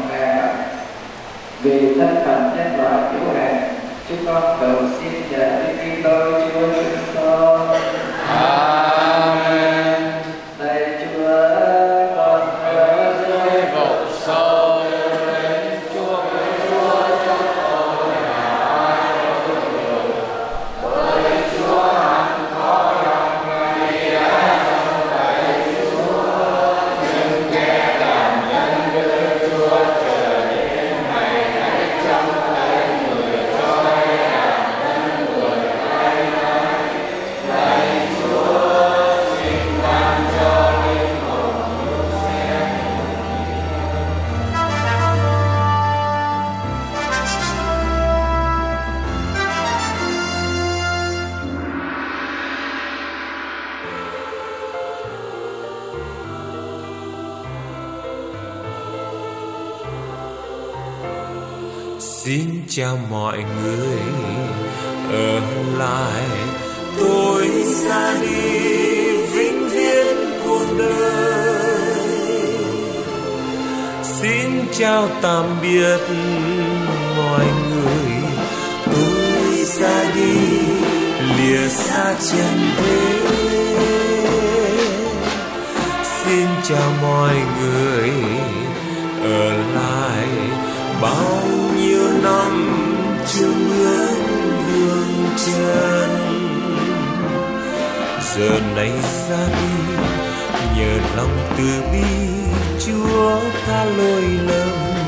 nhân loại yếu hèn, chúng con cầu xin nhờ Đức Kitô Chúa chúng con. Amen. Lạy Chúa, con ở dưới vực sâu, Chúa cho tôi ai được, bởi Chúa hằng có lòng người đã trong tay Chúa, nhưng kẻ làm nhân đức Chúa chờ đến ngày hãy trong tay người trói làm nhân người ai ai. Lạy Chúa, xin ban cho linh hồn được xem. Xin chào mọi người ở lại, tôi ra đi vĩnh viễn cuộc đời. Xin chào tạm biệt mọi người, tôi ra đi lìa xa chân thế. Xin chào mọi người ở lại, bao nhiêu năm chung hướng đường chân. Giờ này ra đi nhờ lòng từ bi Chúa tha lỗi lầm.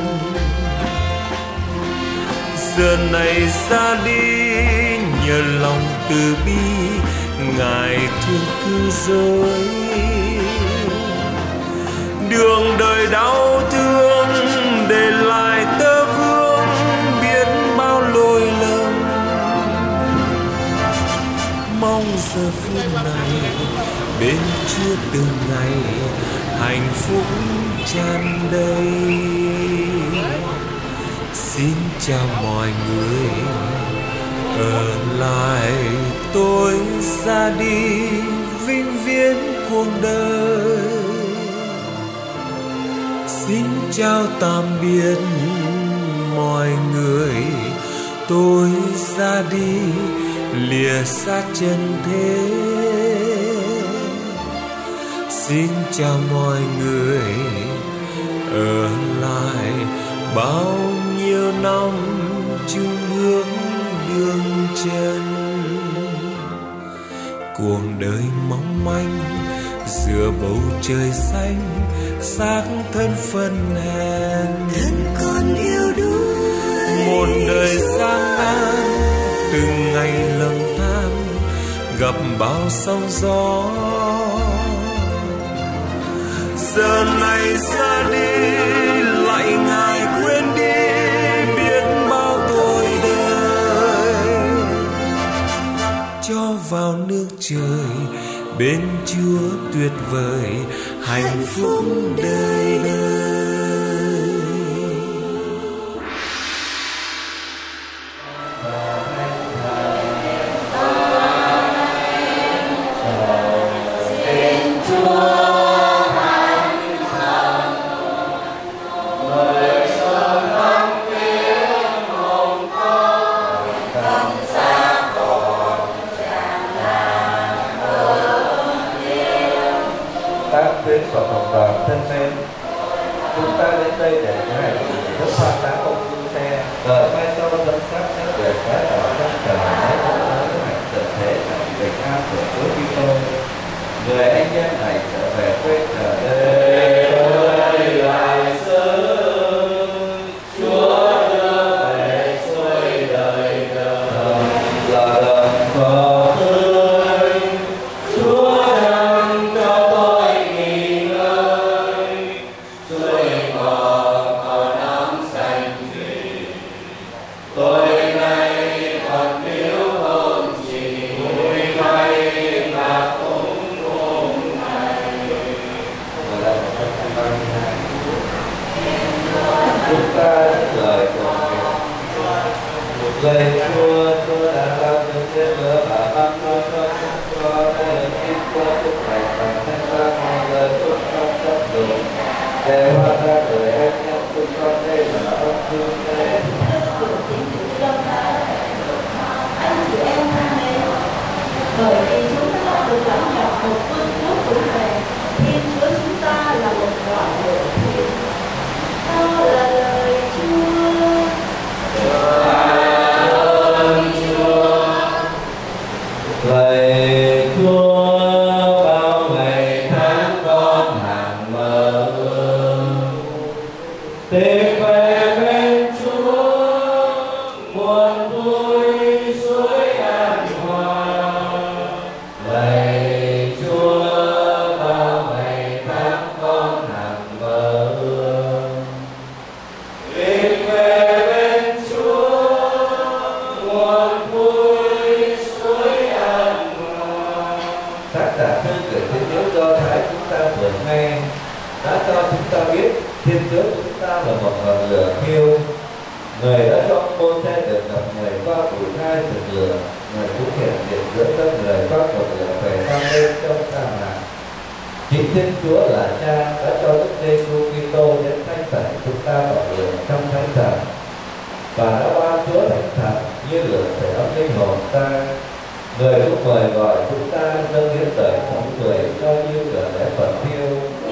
Giờ này ra đi nhờ lòng từ bi Ngài thương cứu rỗi. Đường đời đau thương để lại tơ vương biết bao lỗi lầm. Mong giờ phút này bên Chúa từng ngày hạnh phúc tràn đầy. Xin chào mọi người ở lại, tôi ra đi vĩnh viễn cuộc đời. Xin chào tạm biệt mọi người, tôi ra đi lìa xa chân thế. Xin chào mọi người ở lại, bao nhiêu năm chung hướng đường chân. Cuộc đời mong manh giữa bầu trời xanh, xác thân phận hèn thân con yêu đuối. Một đời gian nan từng ngày lầm than, gặp bao sóng gió. Giờ này ra đi lại Ngài quên đi biết bao tội đời, cho vào nước trời bên Chúa tuyệt vời hạnh phúc đời đời. chúng ta đến đây để ngài rất hoa táng ông phu xe, đời mai sau dân sắc sẽ về cái đạo trong trời nói với hạnh tận thế thành bình an của Chúa Kitô. Người anh em này trở về quê trời. Lại xưa Chúa đưa về xuôi đời đời là đời có tươi, Chúa đang cho tôi nghỉ ngơi, xuôi ngọt còn ấm xanh gì, tôi nay còn thiếu hơn chỉ vui vay mà cũng cùng này. Chúng ta lời của lời Chúa đã làm cho thế lửa và mang cho chúng con để tin qua chúng này và thanh ra mọi lời chúng con sắp được để hóa ra đời anh em chúng con đây là ông thương thế. Anh chị em thân mến, bởi vì chúng ta được lãnh nhập một phương Chúa vững về, Thiên Chúa chúng ta là một ngọn lửa thiên. Đó là lời Chúa. Lạy Chúa, bao ngày tháng con hàng mơ tìm về bên Chúa, buồn vui suối an hòa. Lạy Chúa, bao ngày tháng con hàng mơ tìm về bên Chúa, buồn vui suối an hòa. Tác giả thư gửi Thiên Chúa Do Thái chúng ta vừa nghe đã cho chúng ta biết Thiên Chúa chúng ta là một ngọn lửa thiêu. Người đã cho Mô-se được gặp người qua bụi gai rực lửa. Người cũng hiện diện giữa các người qua một lửa về sang bên trong sa mạc. Chính Thiên Chúa là Cha đã cho Đức Giêsu Kitô đến thanh tẩy chúng ta bằng lửa trong thánh thần, và đã ban Chúa thánh thần như lửa sưởi ấm linh hồn ta. Người cũng mời gọi chúng ta dâng hiến đời sống người cho như lửa lễ vật thiêu.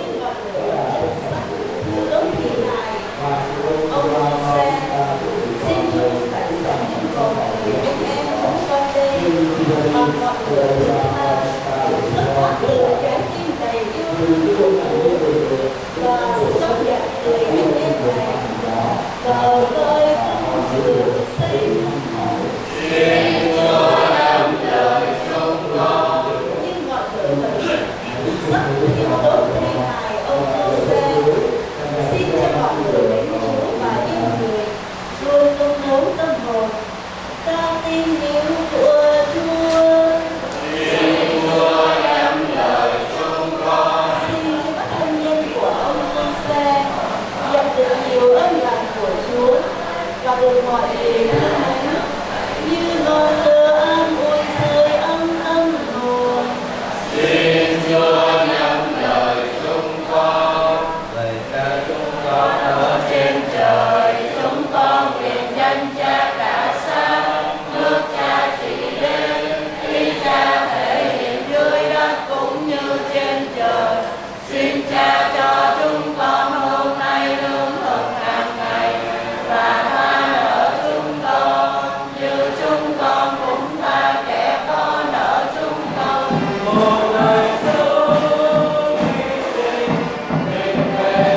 Giống thì ngài ông Mô-se xin Chúa phải dẫn những con người anh em chúng con đây bằng ngọn lửa thứ hai, xuất phát từ trái tim đầy yêu và sự công nhận người anh em này vào lời không chừa xây. Xin Chúa làm lời chúng con như ngọn lửa vẫn sắc thiêu đốt thi hài ông Mô-se. Xin cho mọi người đến Chúa và yêu người, luôn công nấu tâm hồn ta tin yêu của Chúa. Xin Chúa làm lời chúng con. Xin các ân nhân của ông Mô-se nhận được nhiều ơn lành của Chúa và được mọi người thương mến như ngọn lửa an ủi dưới ấm tâm hồn. Xin Chúa làm lời chúng con. Lạy Cha chúng con ở trên trời, chúng con nguyện danh Cha cả sáng, nước Cha trị đến, ý Cha thể hiện dưới đất cũng như trên trời. Xin Cha cho chúng con hôm nay lương thực hàng ngày, và tha nợ chúng con như chúng con cũng tha kẻ có nợ chúng con. Hôm nay sống hy sinh mình về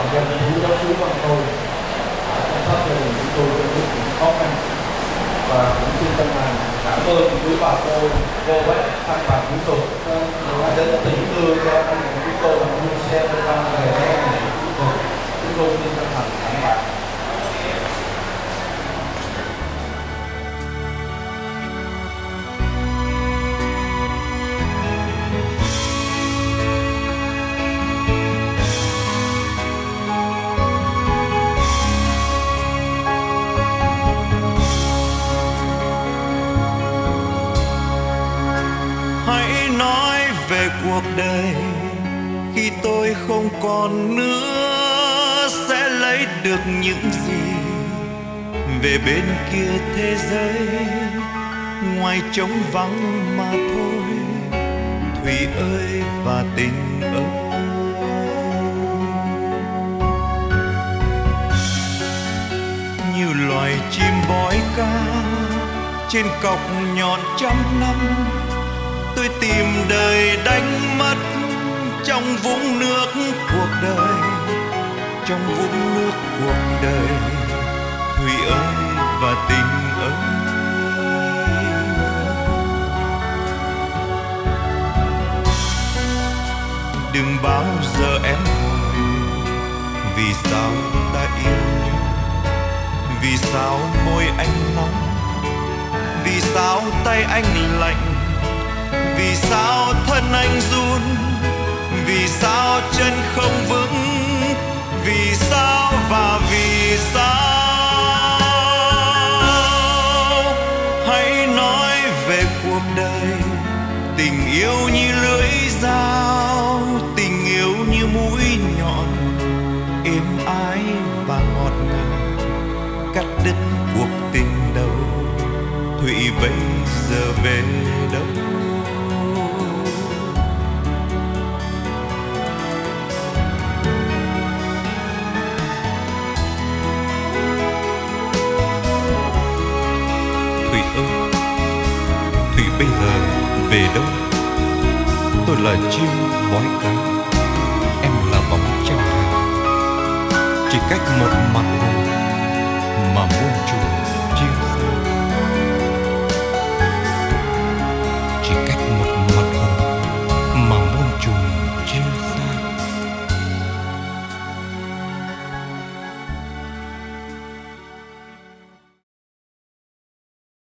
toàn gia đình chú giáo sứ bằng tôi chăm sóc gia đình chúng tôi trong lúc khó khăn. Và cũng xin chân thành cảm ơn quý bà cô bác tham bà chúng tôi đã đến tình thương cho anh em chúng tôi là mua xe bên trong ngày lễ này chúng tôi xin chân thành cảm ơn. Cuộc đời khi tôi không còn nữa sẽ lấy được những gì về bên kia thế giới, ngoài trống vắng mà thôi. Thủy ơi và tình ơi, như loài chim bói ca trên cọc nhọn trăm năm, tôi tìm đời đánh mất trong vũng nước cuộc đời, trong vũng nước cuộc đời. Thủy ơi và tình ơi, đừng bao giờ em hỏi vì sao ta yêu nhau, vì sao môi anh nóng, vì sao tay anh lạnh, vì sao thân anh run, vì sao chân không vững, vì sao và vì sao. Hãy nói về cuộc đời, tình yêu như lưỡi dao, tình yêu như mũi nhọn, êm ái và ngọt ngào, cắt đứt cuộc tình đầu. Thủy bây giờ về đâu? Bây giờ về đâu? Tôi là chim bói cá, em là bóng tranh hàng, chỉ cách một mặt hồ mà muôn trùng